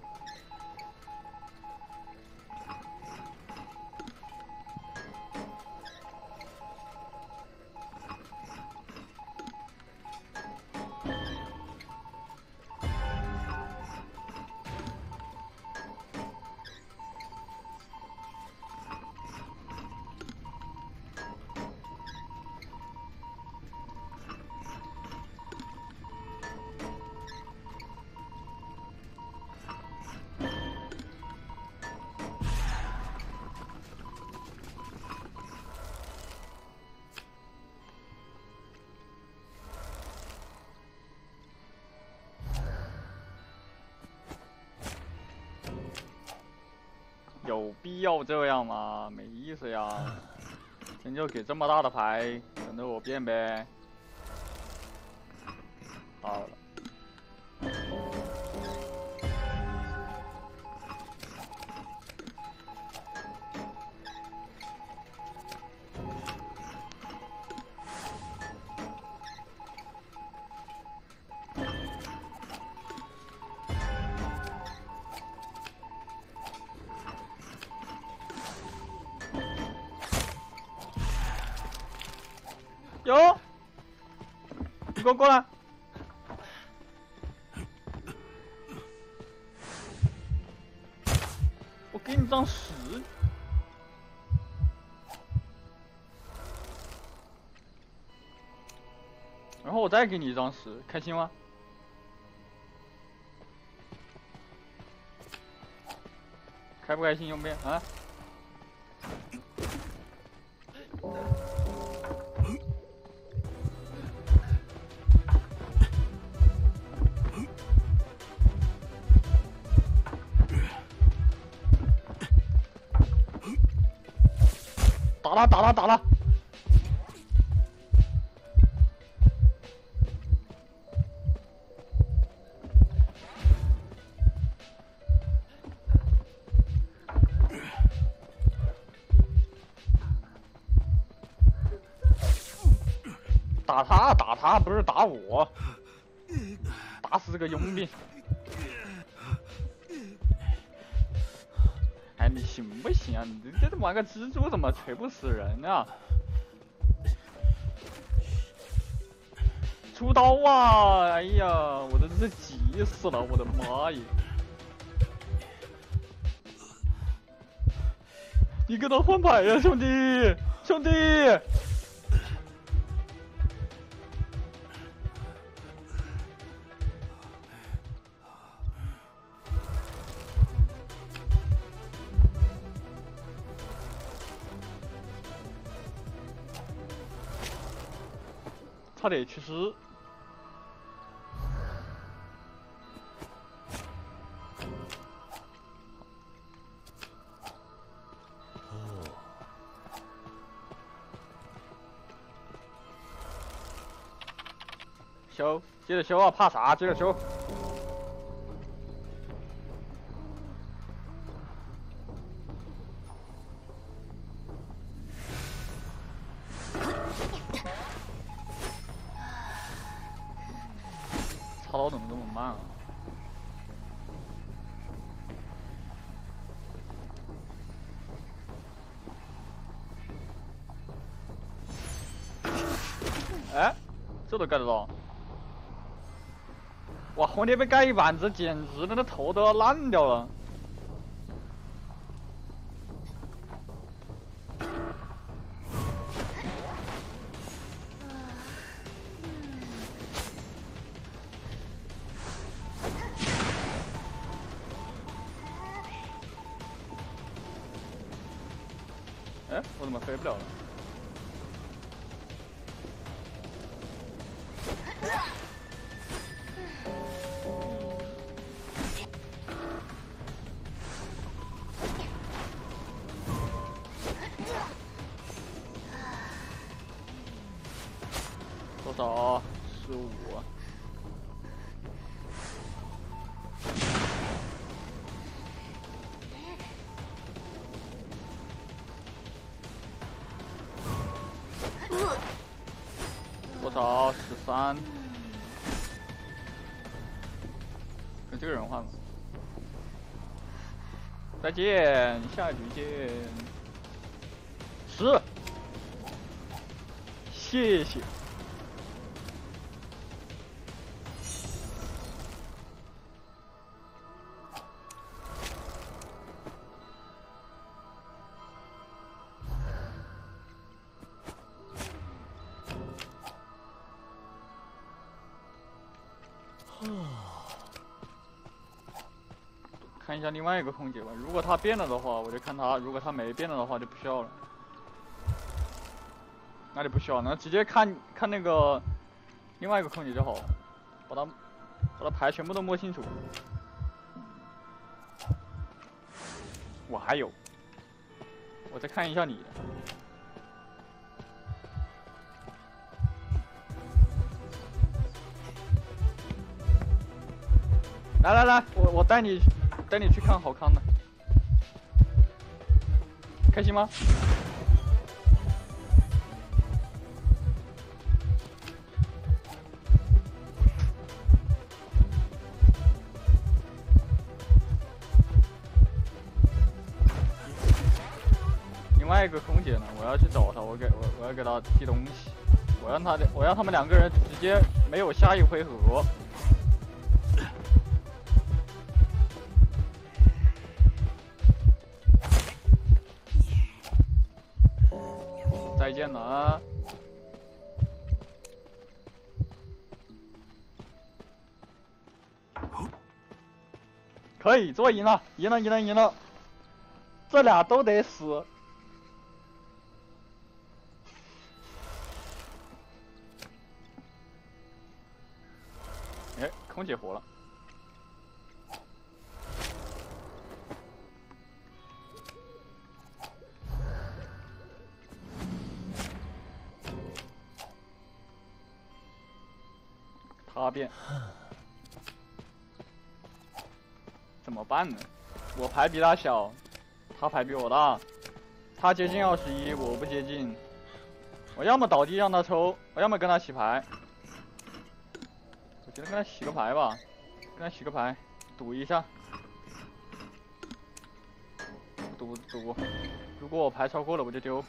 [SPEAKER 1] 有必要这样吗？没意思呀！真就给这么大的牌，等着我变呗。到了。有，你给我过来！我给你张10，然后我再给你一张10，开心吗？开不开心？用不变啊？打了！打他，不是打我，打死这个佣兵。哎，你行不行啊？你这玩个蜘蛛怎么锤不死人啊？ 出刀啊！哎呀，我真是急死了，我的妈耶！你跟他换牌呀，兄弟，兄弟！差点去世。修，接着修啊！怕啥？接着修。操刀怎么这么慢啊？哎，这都盖得到？哇，红蝶被盖一板子，简直那个头都要烂掉了。哎，我怎么飞不了了？多少？15。多少？13。跟这个人换吧。再见，下局见。10。谢谢。看一下另外一个空姐吧，如果她变了的话，我就看她；如果她没变了的话，就不需要了。那就不需要，那直接看那个另外一个空姐就好了，把她牌全部都摸清楚。我还有，我再看一下你。来，我带你去看好康的，开心吗？另外一个空姐呢？我要去找她，我要给她递东西，我让他们2个人直接没有下一回合。再见了啊！可以，做赢了，赢了！这俩都得死。哎，空姐活了。他变，怎么办呢？我牌比他小，他牌比我大，他接近21，我不接近。我要么倒地让他抽，我要么跟他洗牌。我觉得跟他洗个牌吧，跟他洗个牌，赌一下。赌，如果我牌超过了，我就丢。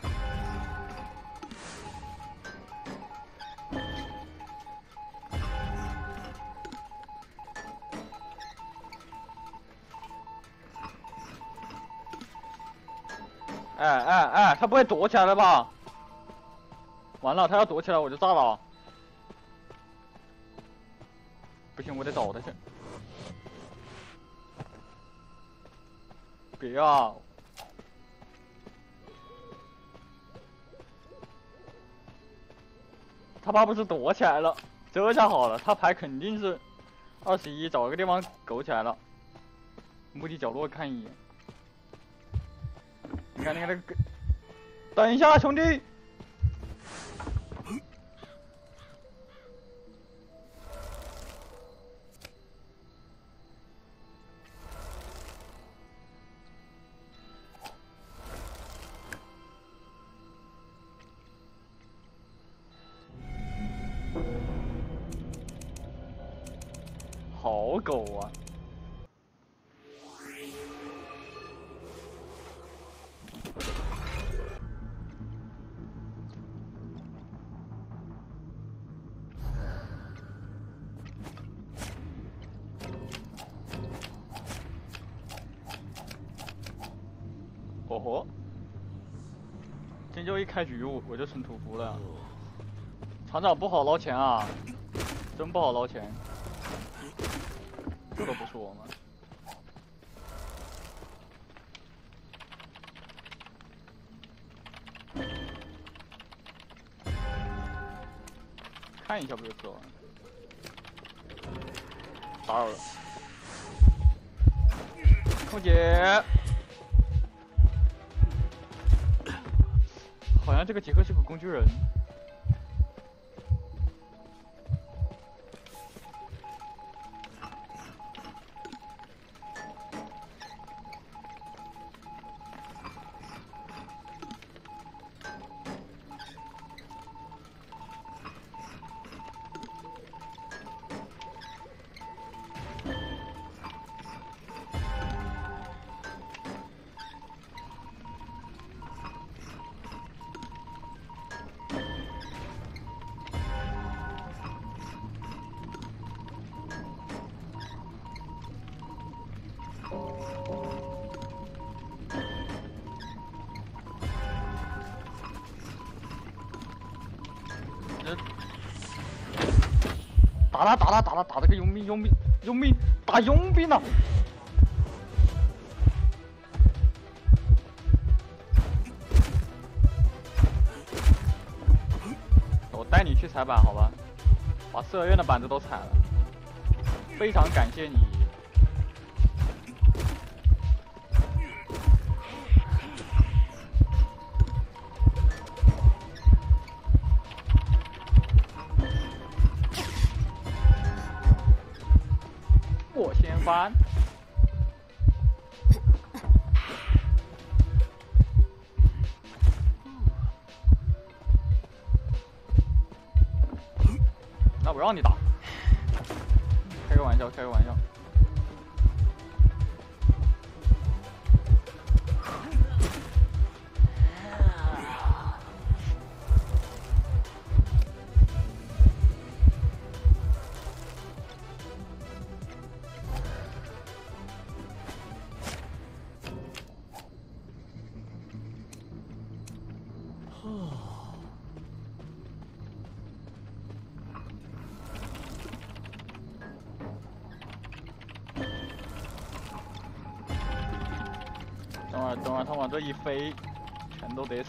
[SPEAKER 1] 哎，他不会躲起来了吧？完了，他要躲起来我就炸了。不行，我得找他去。别啊！他怕不是躲起来了，这下好了，他牌肯定是21，找个地方苟起来了。墓地角落看一眼，你看那个，等一下，兄弟。好狗啊！哦吼！这就一开局我就成屠夫了。厂长不好捞钱啊，真不好捞钱。这都不是我们。看一下不就知道了。打扰了。空姐。好像这个杰克是个工具人。打这个佣兵，打佣兵呢！我带你去踩板好吧，把四合院的板子都踩了，非常感谢你。我先翻。那我让你打，开个玩笑，开个玩笑。等会儿他往这一飞，全都得死。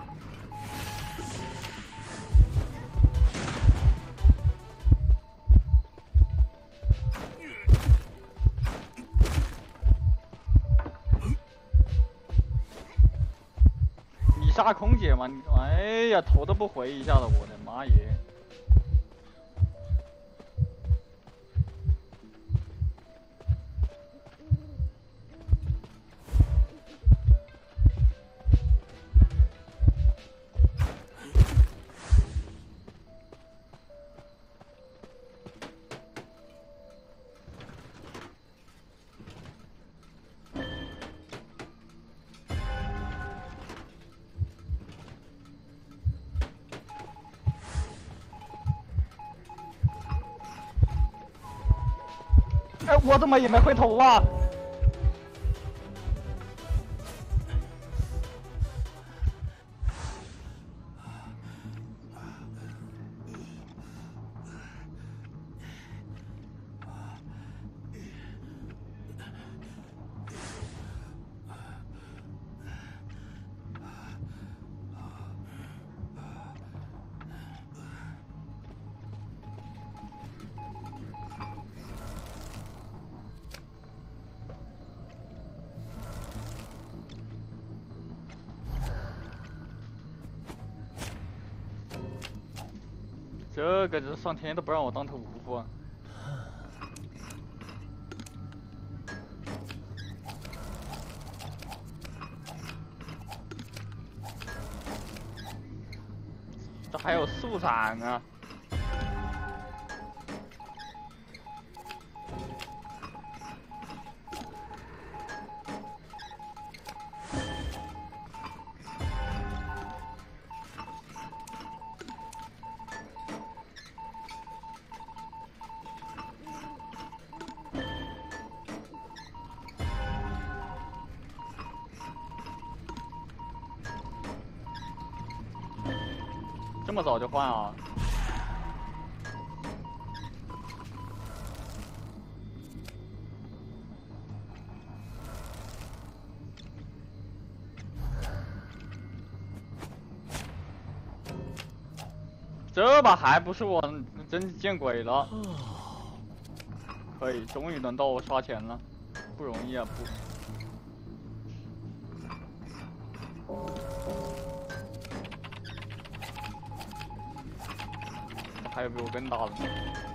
[SPEAKER 1] 你杀空姐吗？哎呀，头都不回一下子，我的妈耶！哎，我怎么也没回头啊？ 这个这上天都不让我当头无夫啊！这还有速闪啊！这么早就换啊？这把还不是我，真见鬼了！可以，终于轮到我刷钱了，不容易啊，不。还有比我更大的呢。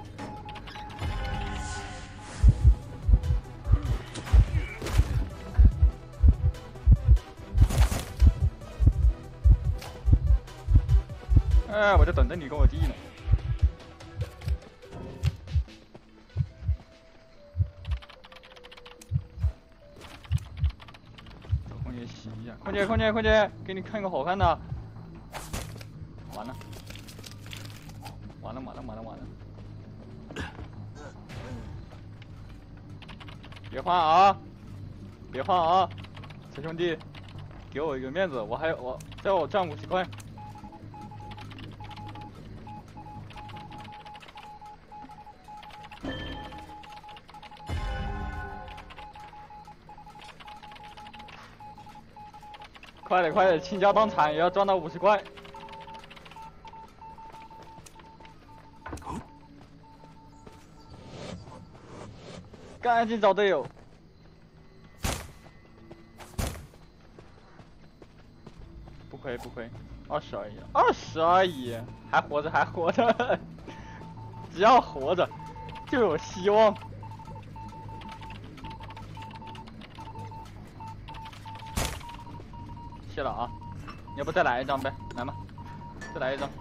[SPEAKER 1] 哎，我就等着你跟我弟呢。找空姐洗一下，空姐，给你看个好看的。完了。完了！别换啊！别换啊！小兄弟，给我一个面子，我叫我赚50块。快点，倾家荡产也要赚到50块。赶紧找队友！不亏，20而已，还活着，只要活着就有希望。谢了啊，要不再来一张呗？来嘛，再来一张。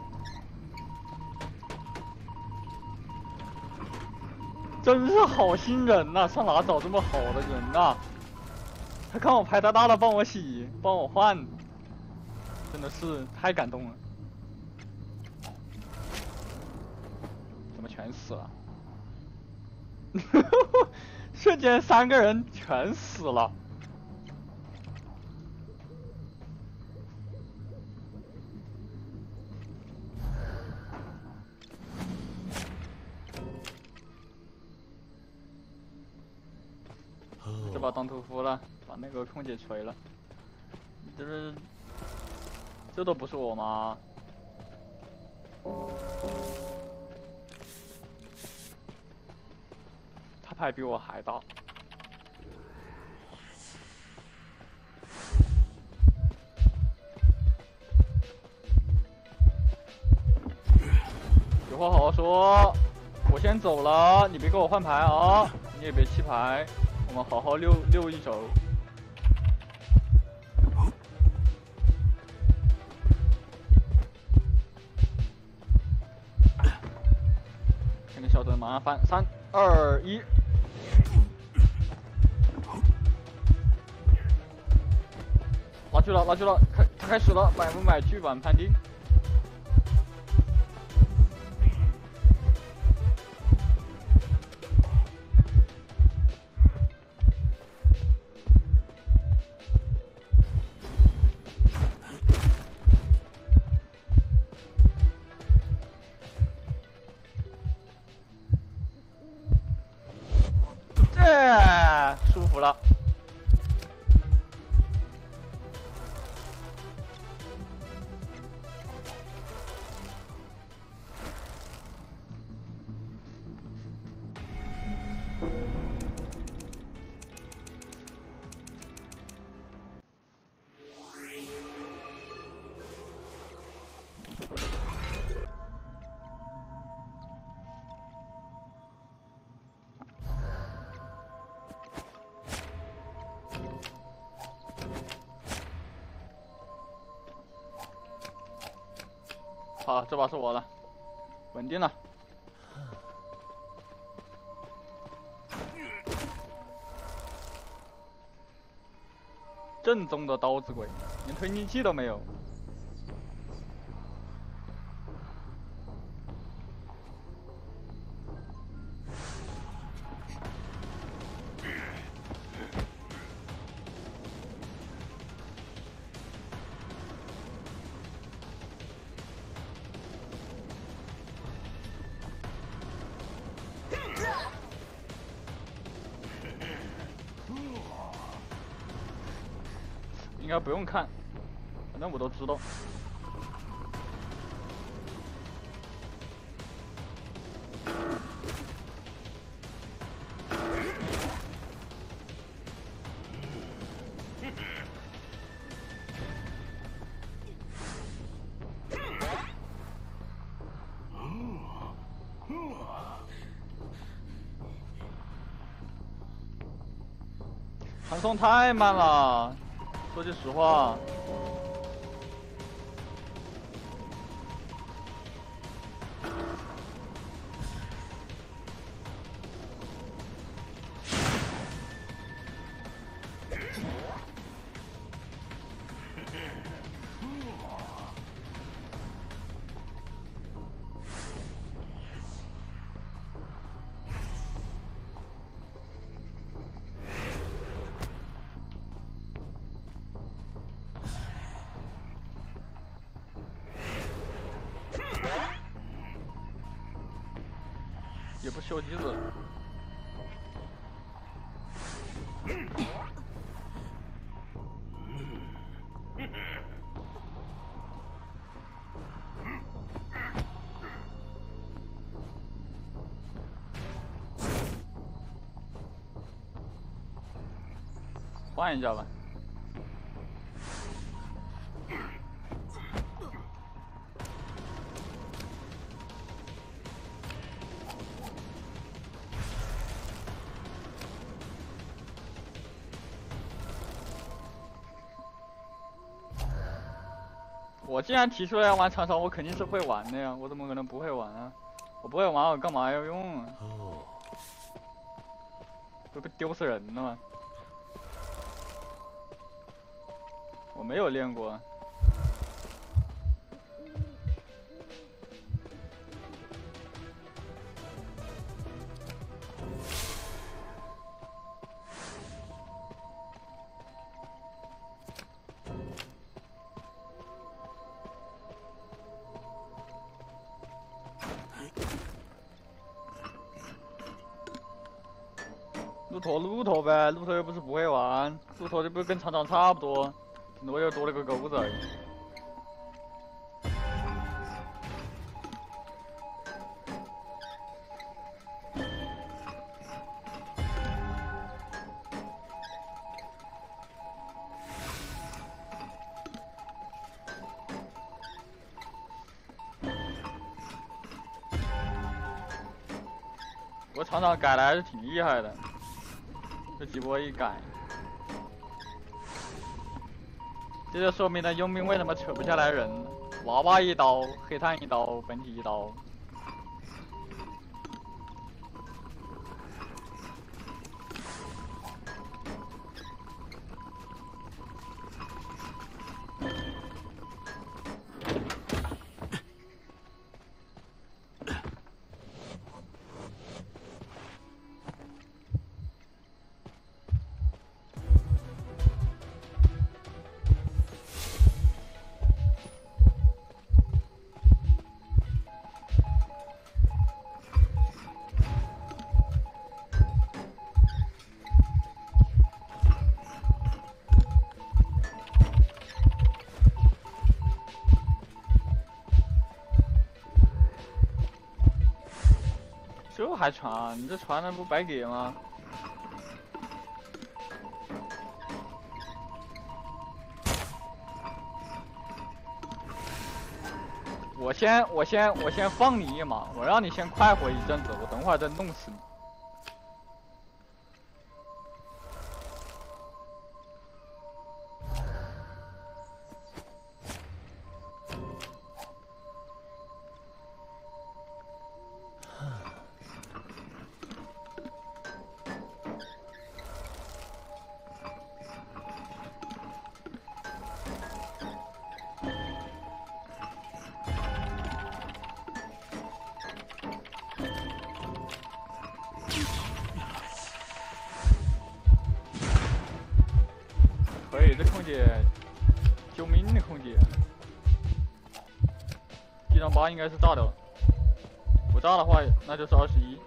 [SPEAKER 1] 真是好心人呐、上哪找这么好的人呐、他看我牌太大了，帮我洗，帮我换，真的是太感动了。怎么全死了？瞬间3个人全死了。这把当屠夫了，把那个空姐锤了。这都不是我吗？他牌比我还大。有话好好说，我先走了，你别给我换牌啊，你也别弃牌。我们好好溜一手。看你小灯马上翻，3、2、1。拉锯了，他开始了，买不买剧本判定。舒服了。 好，这把是我的，稳定了。正宗的刀子鬼，连推进器都没有。应该不用看，反正我都知道。传送太慢了，说句实话。也不修机子。换一下吧。我既然提出来要玩长烧，我肯定是会玩的呀，我怎么可能不会玩啊？我不会玩，我干嘛要用啊？这不丢死人了吗？我没有练过。鹿头呗，鹿头又不是不会玩，鹿头这不是跟厂长差不多，我又多了个钩子而已。不过厂长改的还是挺厉害的。这几波一改，这就说明了佣兵为什么扯不下来人。娃娃一刀，黑炭一刀，本体一刀。这还传？你这传的不白给吗？我先放你一马，我让你先快活一阵子，我等会儿再弄死你。 键，救命的空键。敌人8应该是炸掉了，不炸的话那就是21。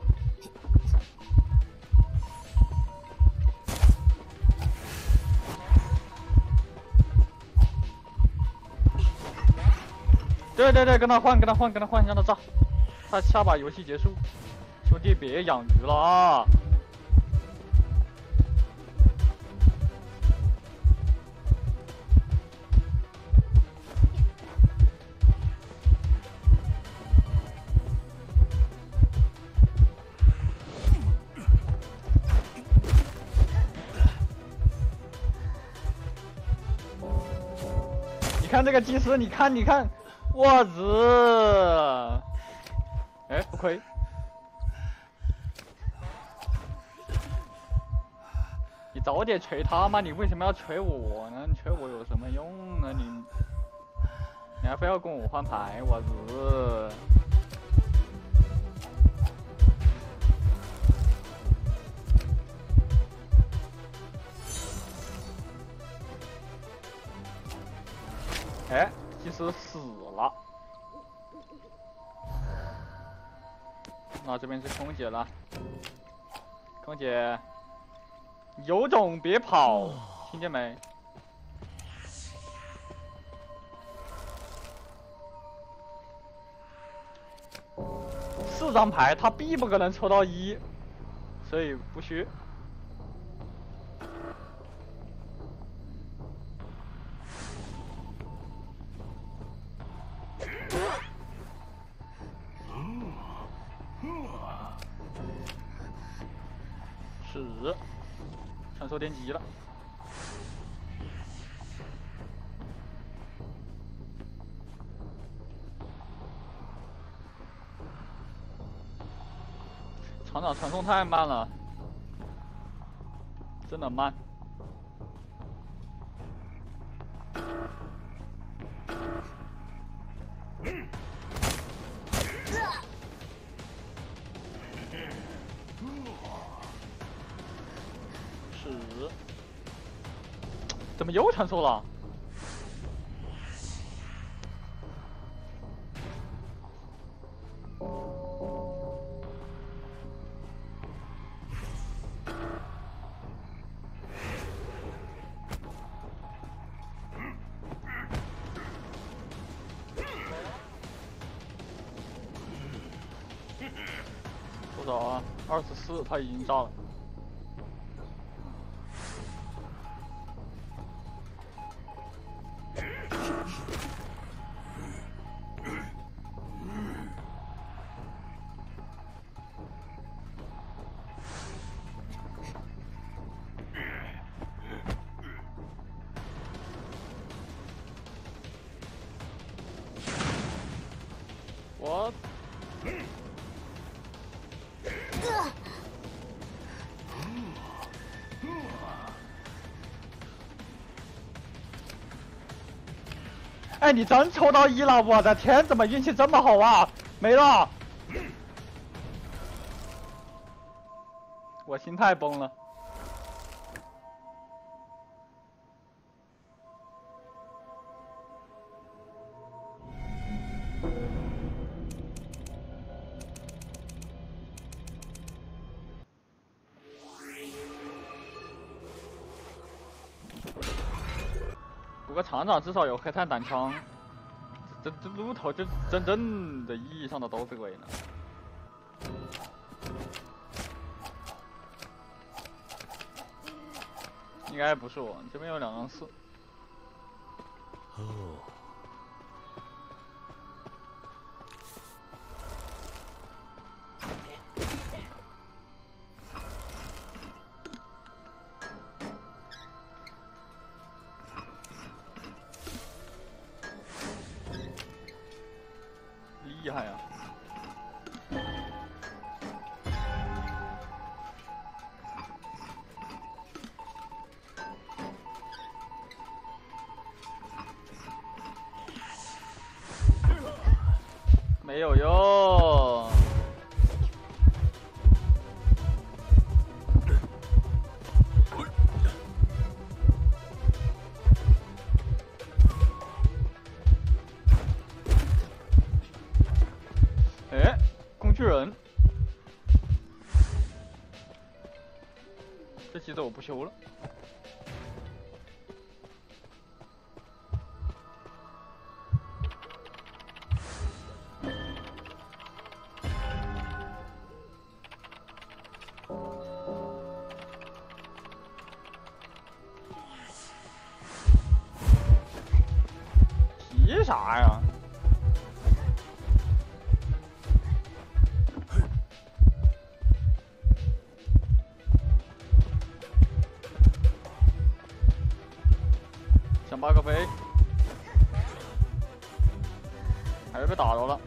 [SPEAKER 1] 对，跟他换，让他炸，他下把游戏结束。兄弟，别养鱼了啊！你看这个祭司，你看，我日！哎，不亏。你早点锤他嘛，你为什么要锤我呢？你锤我有什么用呢？你还非要跟我换牌，我日！哎，祭司死了。那这边是空姐了，空姐。有种别跑，听见没？4张牌，他必不可能抽到1，所以不虚。10，传送电机了。厂长传送太慢了，真的慢。10，怎么又传送了？多少啊？24，他已经炸了。我。哎，你真抽到1了！我的天，怎么运气这么好啊？没了，我心态崩了。不过厂长至少有黑炭弹枪，这路头就真正的意义上的刀子鬼呢。应该不是我，这边有2张4。哦。厉害啊！没有用。 机子我不修了。急啥呀？想八个飞，还是被打着了。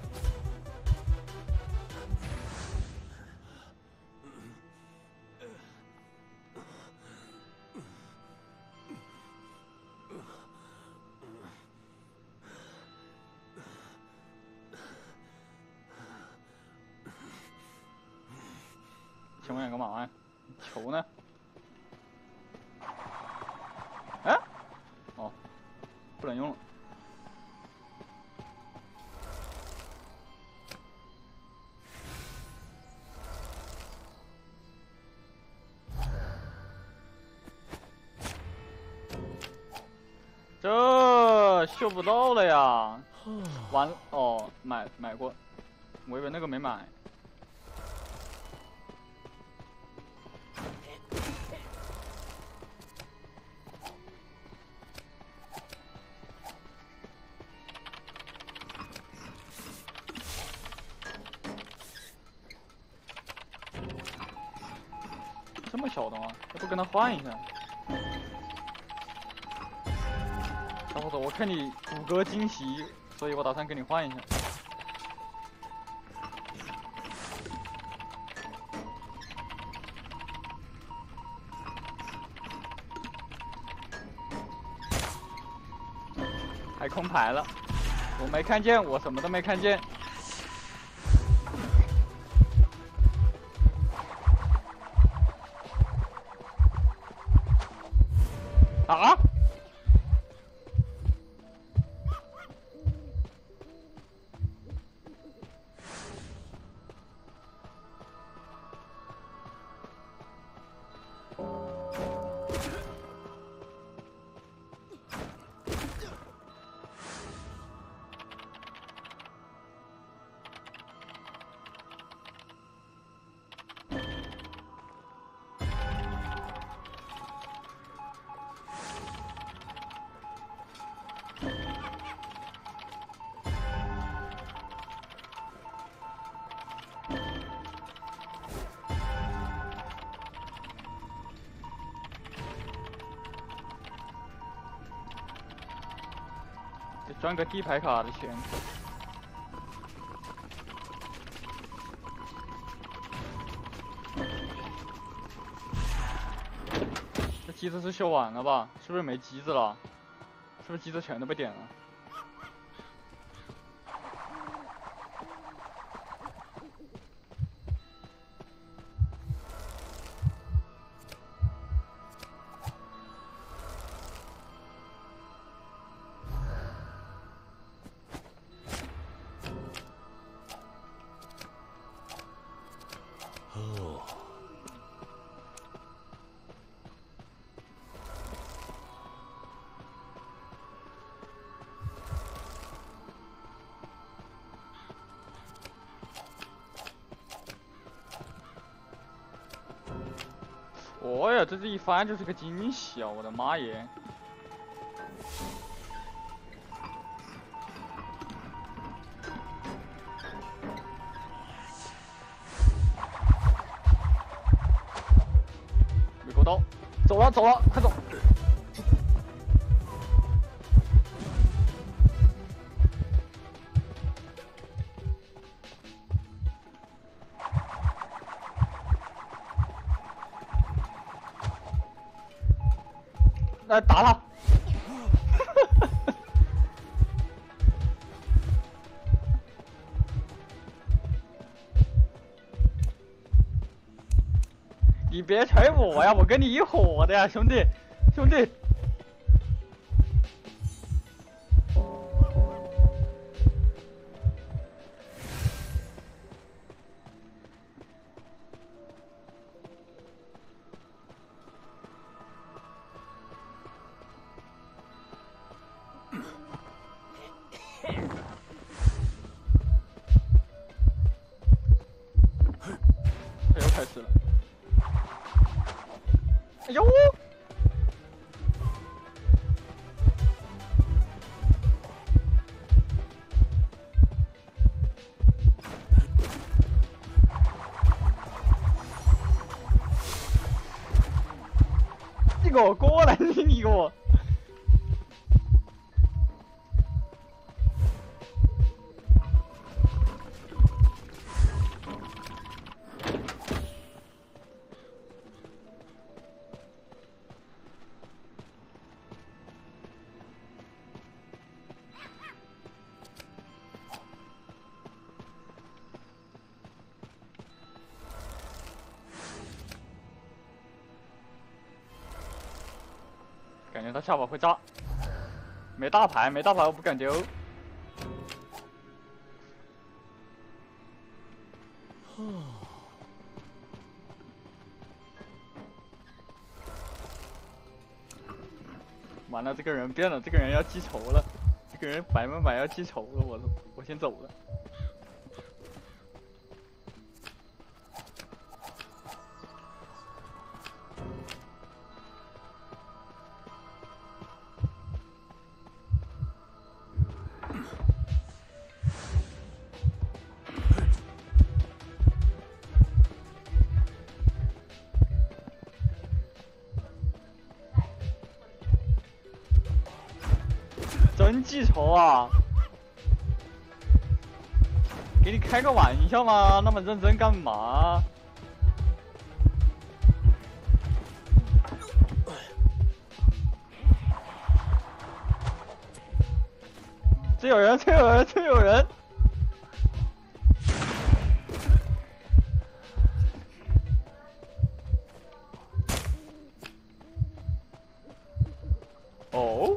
[SPEAKER 1] 请问干嘛呀？球呢？哎，哦，不能用了。这秀不到了呀！完了哦，买过，我以为那个没买。这么小的吗？要不跟他换一下？小伙子，我看你骨骼惊奇，所以我打算跟你换一下。还空牌了，我没看见，我什么都没看见。啊！赚个地牌卡的钱。这机子是修完了吧？是不是没机子了？是不是机子全都被点了？哦呀，这一翻就是个惊喜啊！我的妈耶！没勾到，走了走了，快走！来打他！你别锤我呀，我跟你一伙的呀，兄弟，兄弟。 我，过来你给我。感觉他下把会炸，没大牌，没大牌我不敢丢。完了，这个人变了，这个人要记仇了，这个人100%要记仇了，我先走了。真记仇啊！给你开个玩笑吗？那么认真干嘛？这有人，这有人，这有人！哦。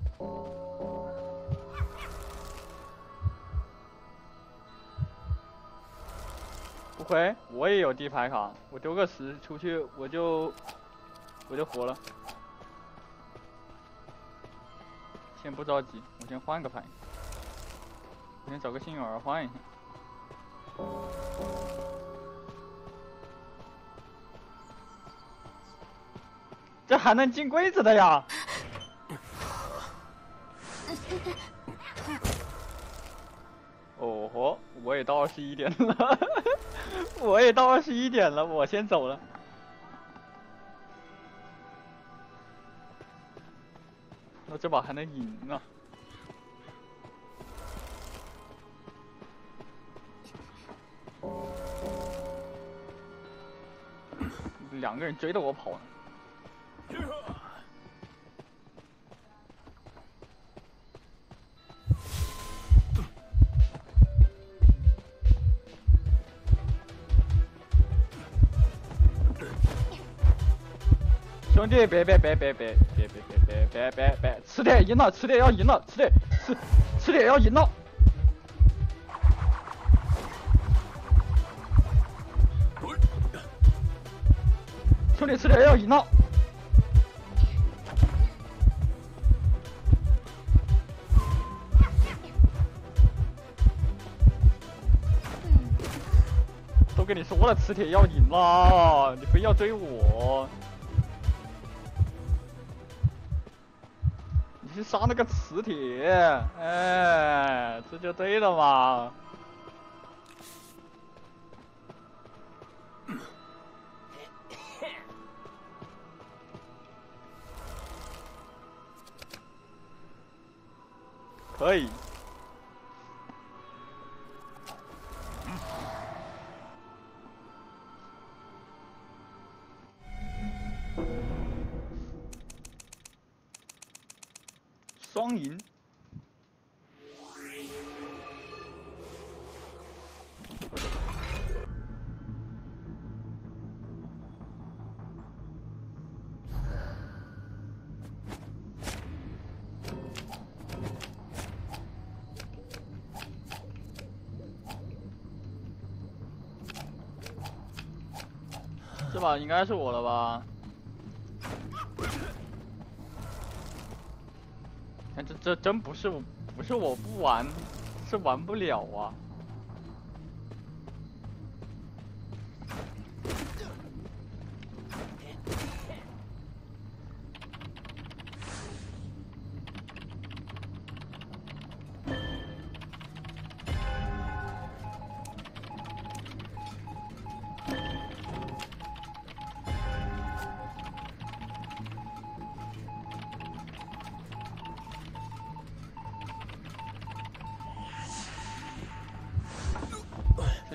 [SPEAKER 1] 不亏，我也有地牌卡，我丢个10出去，我就活了。先不着急，我先换个牌，我先找个幸运儿换一下。这还能进柜子的呀？哦吼，我也到21点了，我也到21点了，我先走了。那这把还能赢啊！2个人追着我跑呢。兄弟，别，吃点赢了，吃点要赢了，吃点要赢了。兄弟，吃点要赢了。都跟你说了，磁铁要赢了，你非要追我。你去杀那个磁铁，哎，这就对了嘛。可以。双赢。这把应该是我了吧？但这真不是我不玩，是玩不了啊。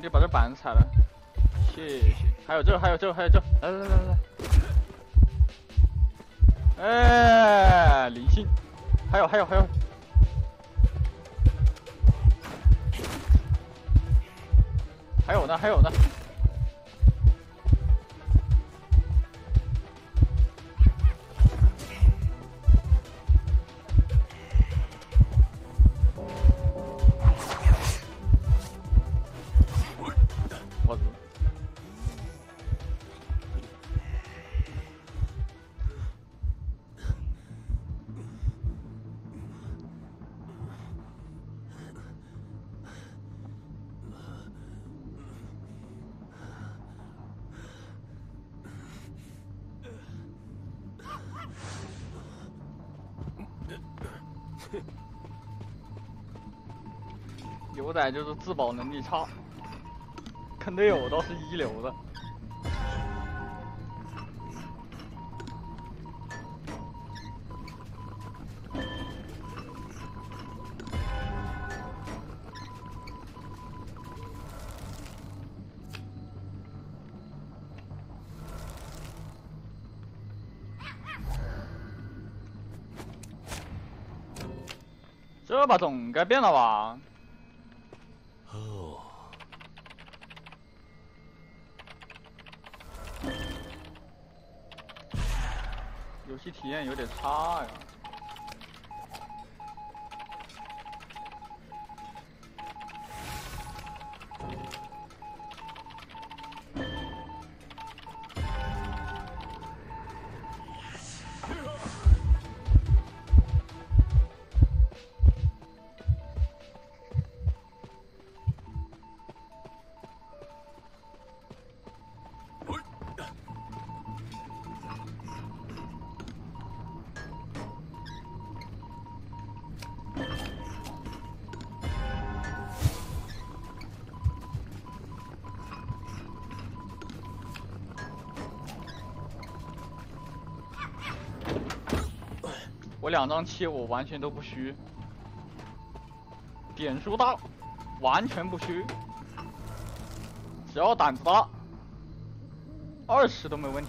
[SPEAKER 1] 弟把这板子踩了，谢谢。还有这，还有这，还有这，来来来来来。哎，灵性，还有还有还有，还有呢还有呢。我操！牛仔就是自保能力差，坑队友倒是一流的。这把总该变了吧？游戏体验有点差呀。我2张7我完全都不虚，点数大，完全不虚，只要胆子大，20都没问题。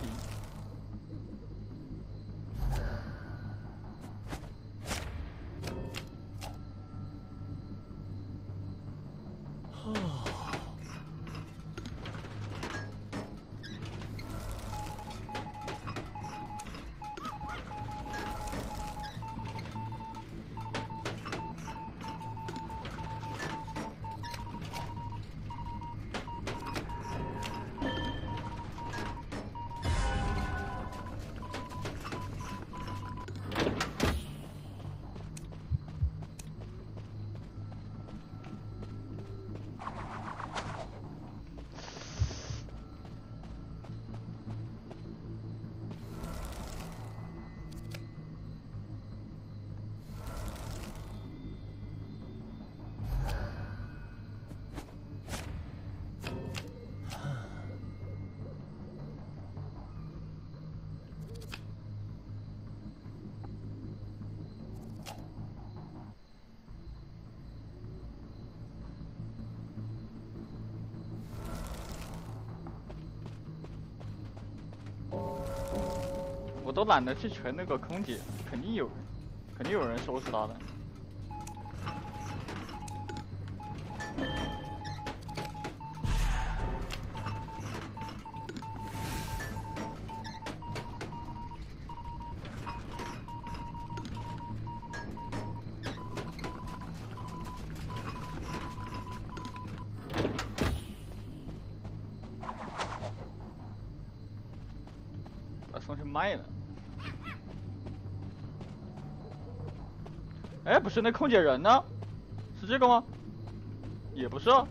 [SPEAKER 1] 我都懒得去全那个空姐，肯定有人收拾他的。把送去卖了。哎，不是那空姐人呢？是这个吗？也不是啊。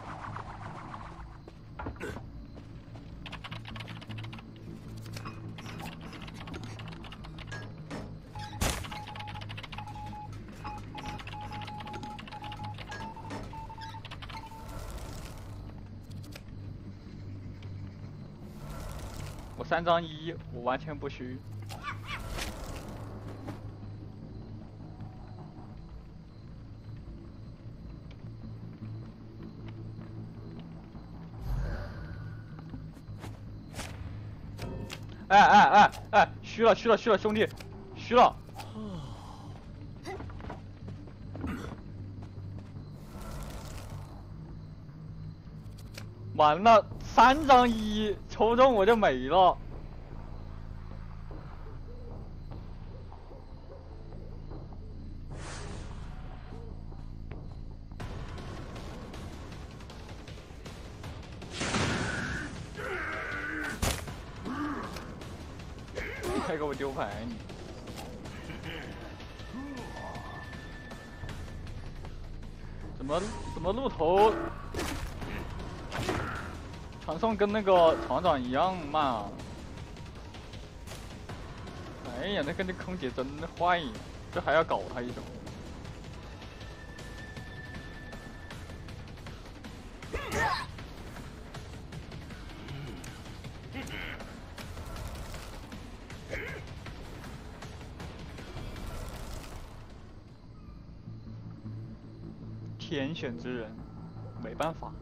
[SPEAKER 1] 我3张1，我完全不虚。 虚了，兄弟，虚了。完了，3张1抽中我就没了。还给我丢牌你！怎么路头传送跟那个厂长一样慢啊？哎呀，那跟那空姐真坏呀，这还要搞他一手。天选之人，没办法。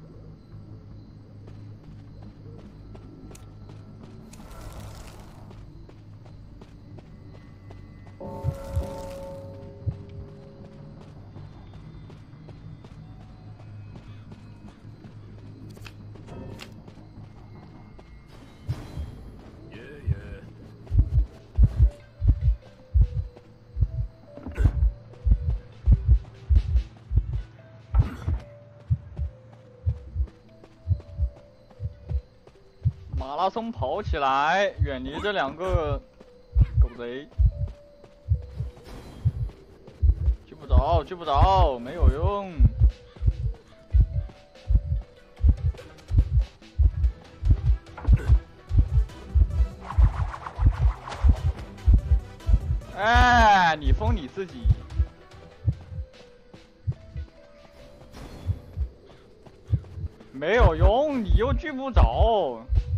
[SPEAKER 1] 马拉松跑起来，远离这2个狗贼。追不着，没有用。哎，你封你自己。没有用，你又聚不着。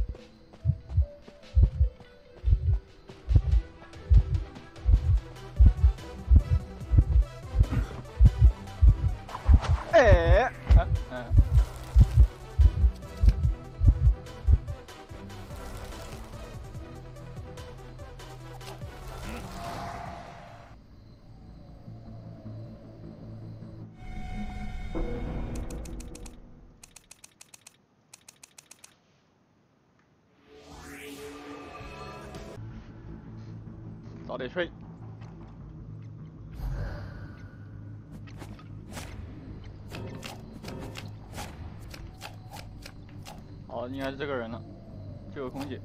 [SPEAKER 1] 早点睡。好，应该是这个人了，这个空姐。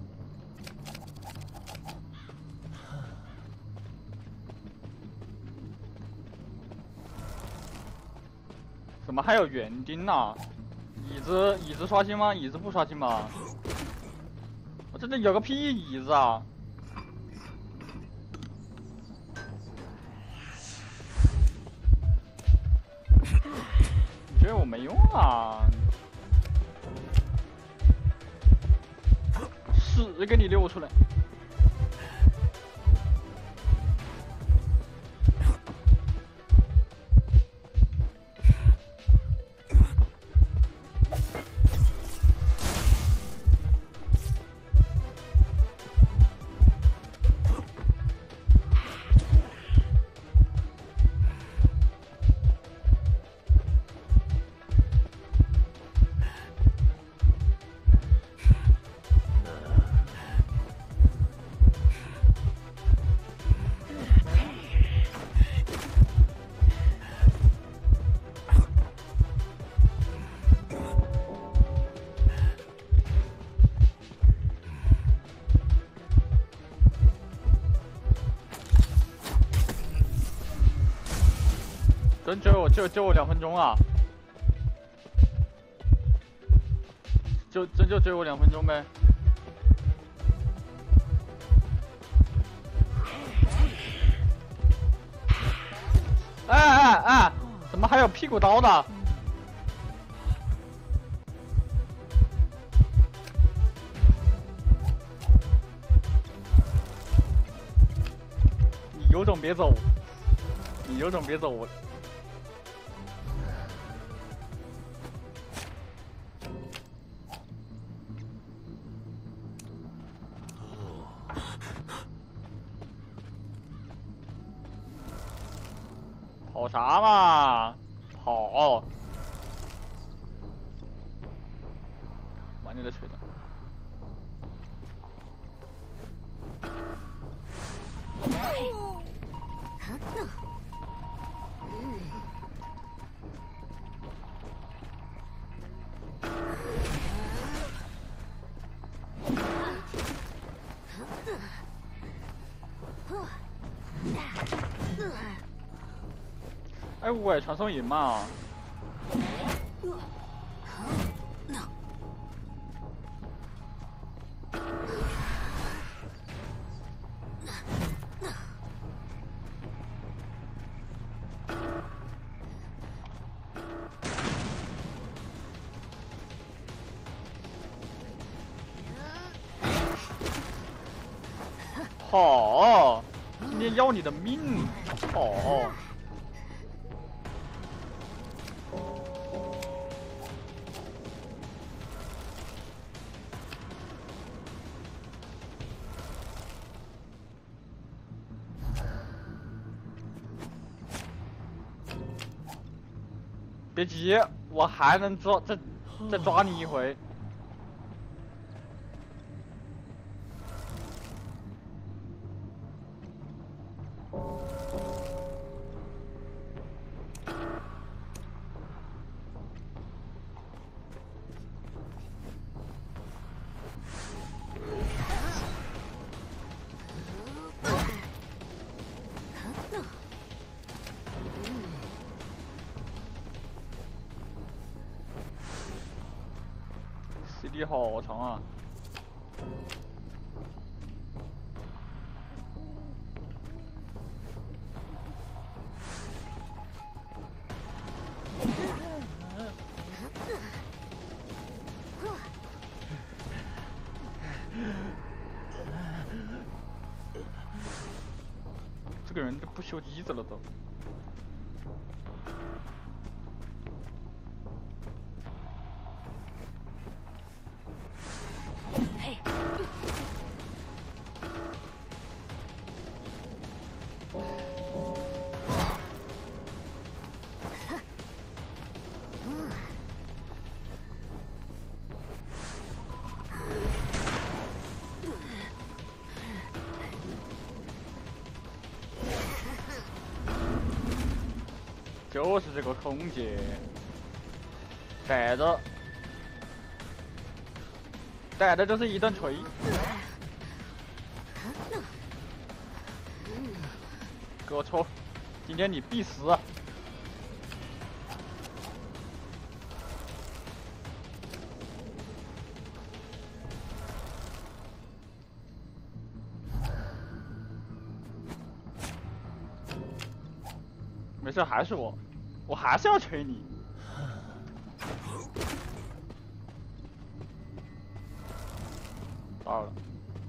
[SPEAKER 1] 怎么还有园丁啊？椅子刷新吗？椅子不刷新吗？我这里有个屁椅子啊！你觉得我没用啊？屎给你溜出来！真救我2分钟啊！就追我2分钟呗。哎，怎么还有屁股刀的？你有种别走！你有种别走！我。 跑啥嘛？跑！把你的锤子。哎，无畏传送营嘛。好，今天要你的命！好。别急，我还能再抓你一回。CD 好长啊！这个人不修机子了都。就是这个空姐，带的就是一顿锤。给我抽！今天你必死！没事，还是我还是要锤你。到了，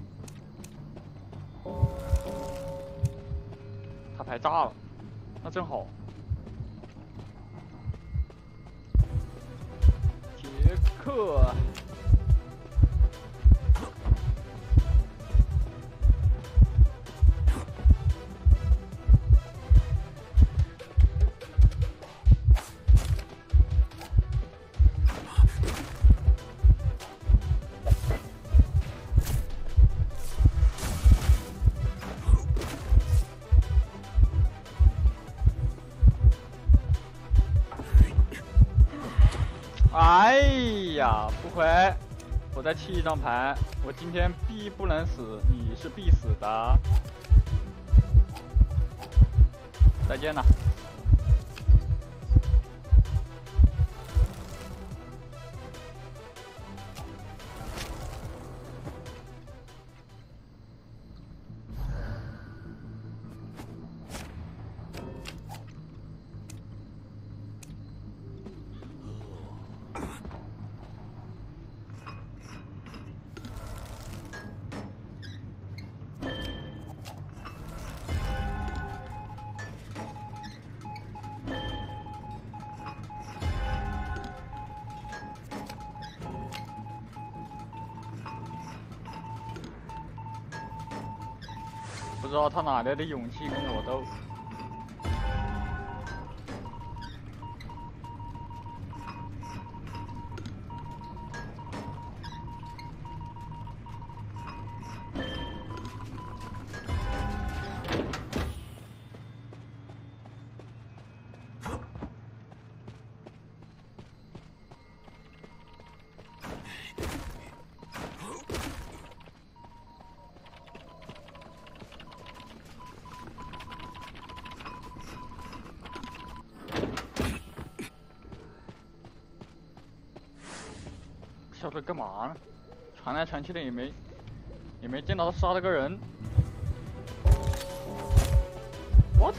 [SPEAKER 1] 他牌炸了，那正好。杰克。哎呀，不亏，我再弃一张牌，我今天必不能死，你是必死的。再见了。不知道他哪来的勇气跟我斗。 这干嘛呢？传来传去的也没见到他杀了个人。What？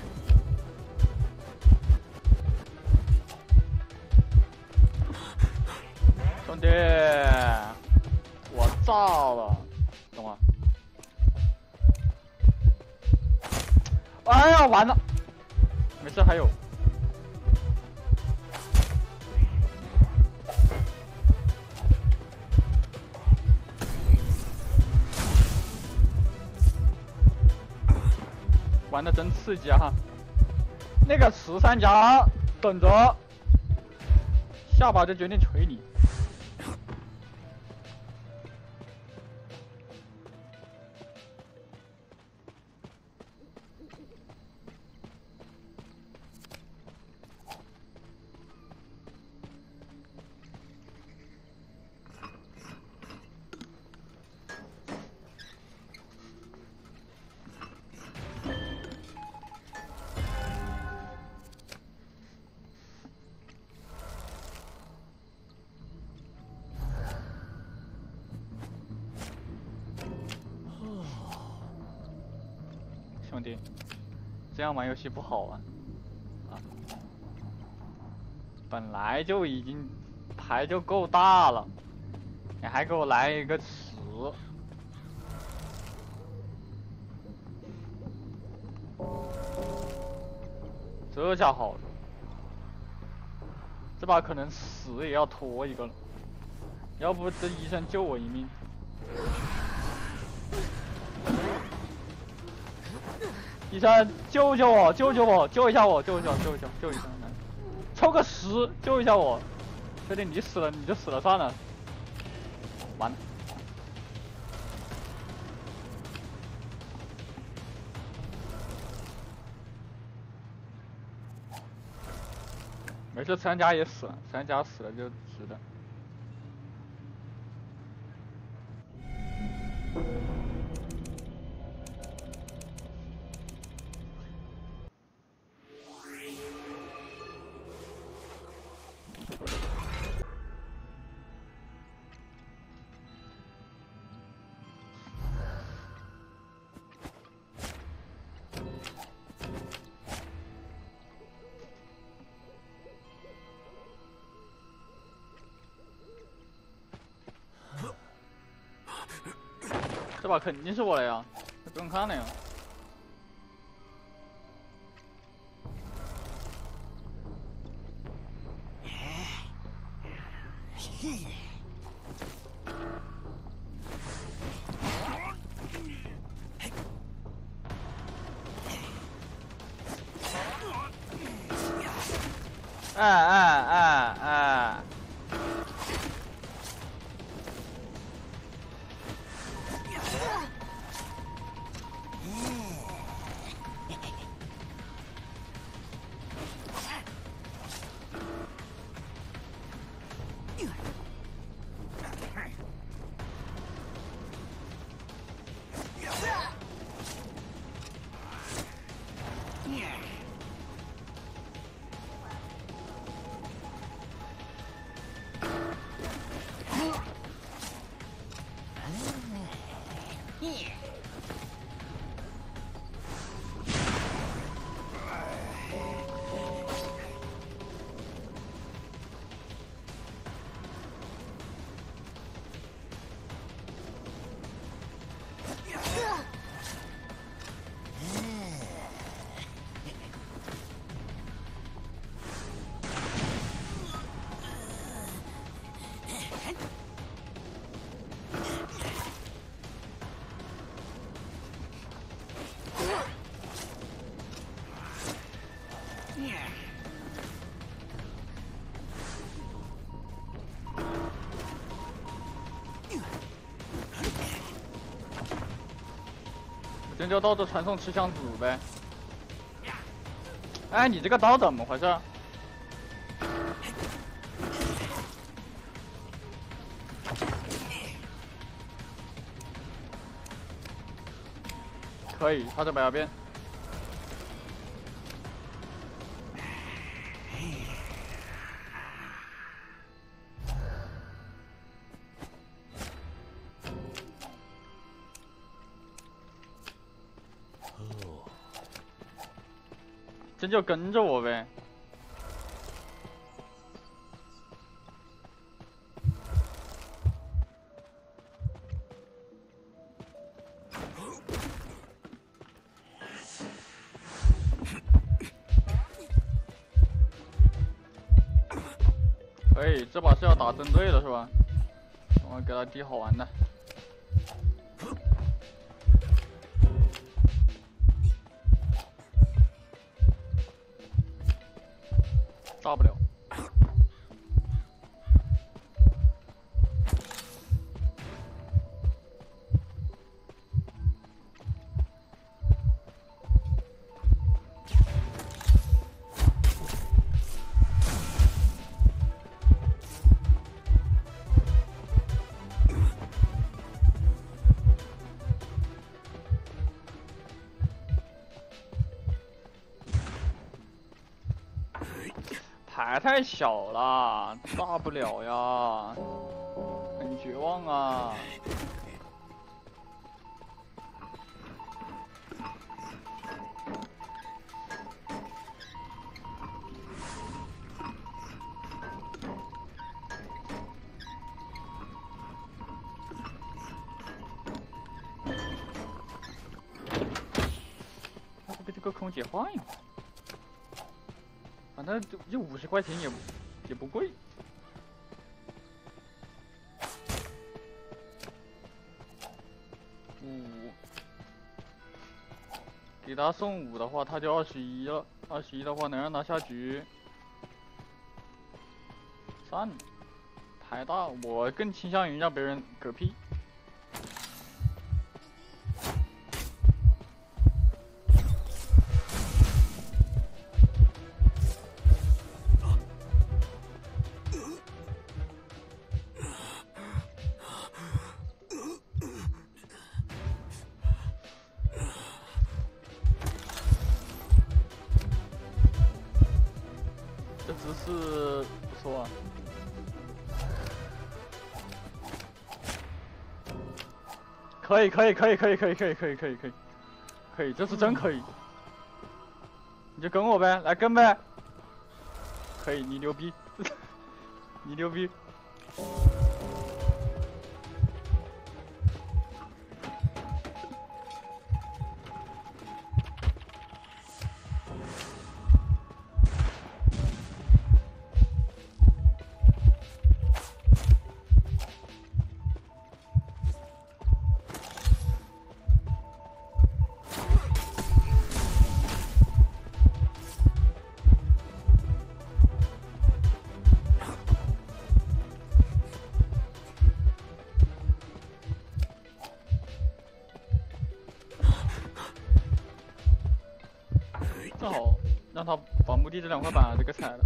[SPEAKER 1] 兄弟，我炸了，懂吗？哎呀，完了，没事，还有。玩的真刺激啊！哈，那个13家等着，下把就决定锤你。兄弟，这样玩游戏不好玩啊！本来就已经牌就够大了，你还给我来一个词，这下好了，这把可能死也要拖一个了，要不这医生救我一命。医生，救救我！救救我！救一下我！救一下！抽个10，救一下我！确定你死了你就死了算了。完了。没事，3家也死了，3家死了就值得。这把肯定是我的呀，这不用看了呀。哎！真就刀的传送吃香子呗。哎，你这个刀怎么回事？可以，他在白牙边。 这就跟着我呗。哎，这把是要打针对了是吧？我给他滴好玩的。炸不了。牌太小了，炸不了呀，很绝望啊。给这个空姐换一换。反正就50块钱也不贵。5，给他送5的话，他就21了。21的话能让他下局。3，牌大，我更倾向于让别人嗝屁。这姿势不错啊。可以，这是真可以。你就跟我呗，来跟呗。可以，你牛逼，你牛逼。正好让他把墓地这2块板这个踩了。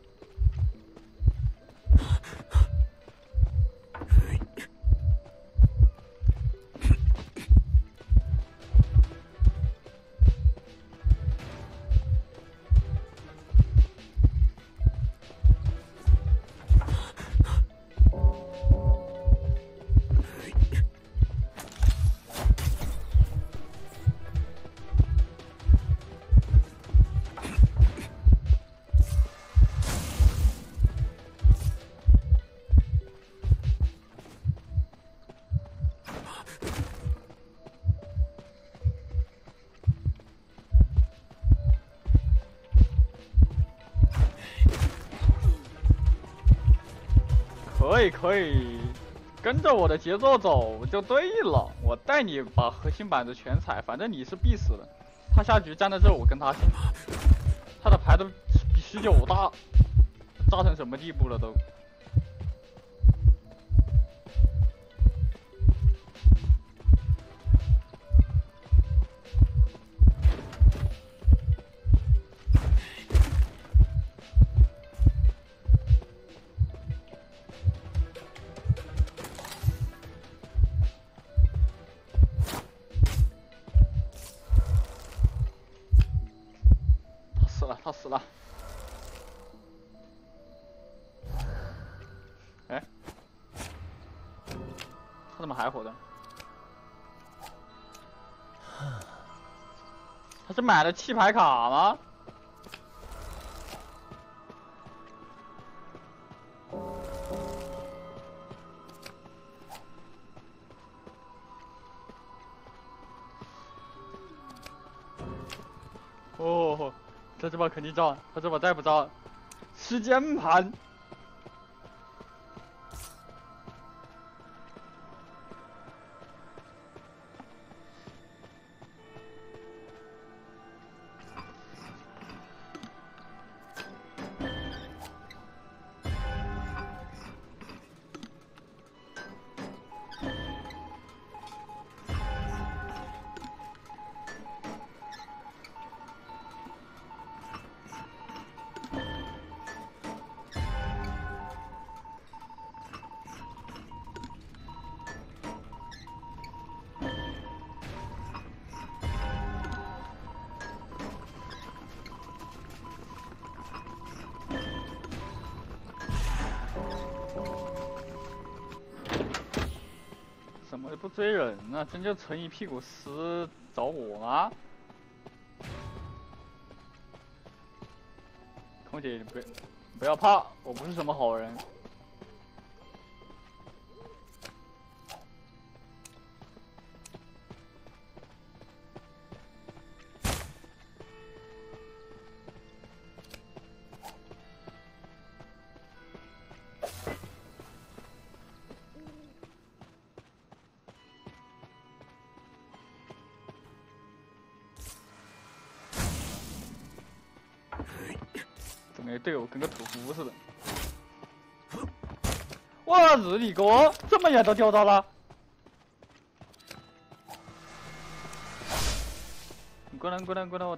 [SPEAKER 1] 可以，跟着我的节奏走就对了。我带你把核心板子全踩，反正你是必死的。他下局站在这，我跟他拼。他的牌都比19大，炸成什么地步了都。他死了。哎，他怎么还活着？他是买了弃牌卡吗？ 这把肯定炸，他这把再不炸，时间盘。怎么不追人呢？真就存一屁股屎找我吗？空姐，不要怕，我不是什么好人。整个队友跟个屠夫似的。哇，日你哥，这么远都钓到了！你过来，我。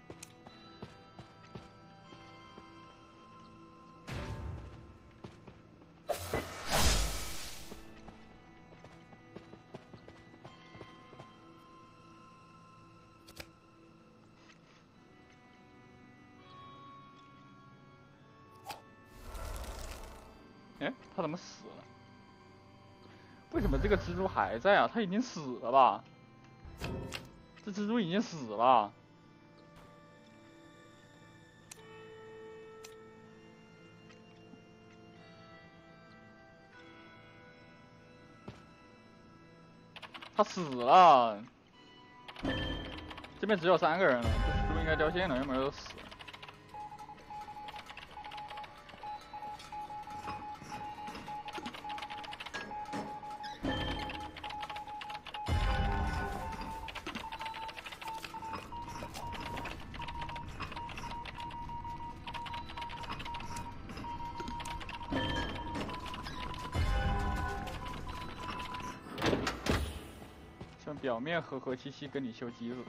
[SPEAKER 1] 哎，他怎么死了？为什么这个蜘蛛还在啊？他已经死了吧？这蜘蛛已经死了。他死了。这边只有3个人了，这蜘蛛应该掉线了，要不然都死了。表面和和气气跟你秀机子，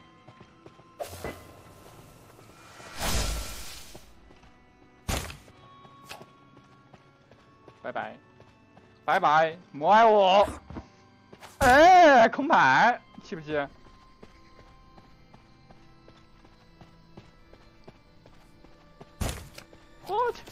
[SPEAKER 1] 拜拜，拜拜，莫爱我。哎，空牌，气不气？我去！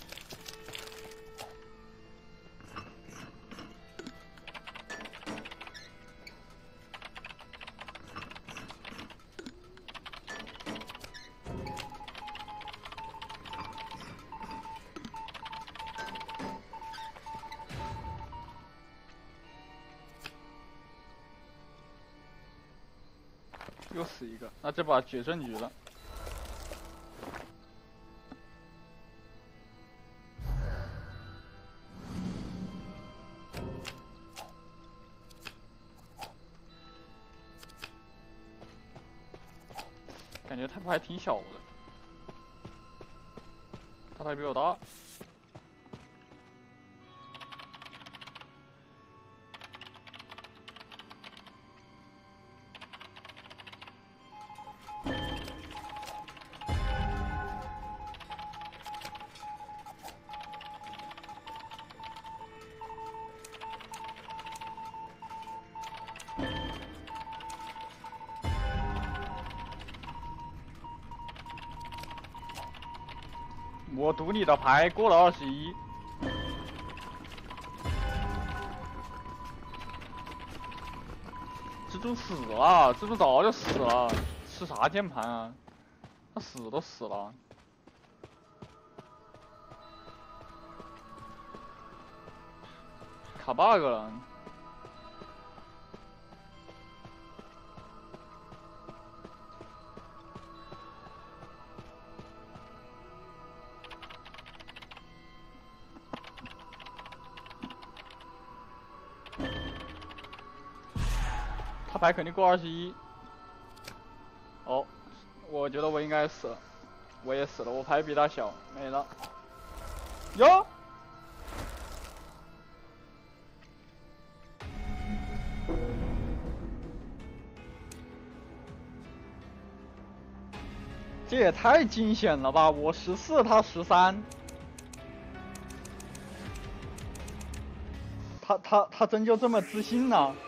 [SPEAKER 1] 又死一个，那这把决胜局了。感觉他还挺小的，他还比我大。我赌你的牌过了21。蜘蛛死了，蜘蛛早就死了，吃啥键盘啊？他死都死了。卡 bug 了。 他牌肯定过21。哦，我觉得我应该死了，我也死了，我牌比他小，没了。哟。这也太惊险了吧！我14，他13，他真就这么自信呢？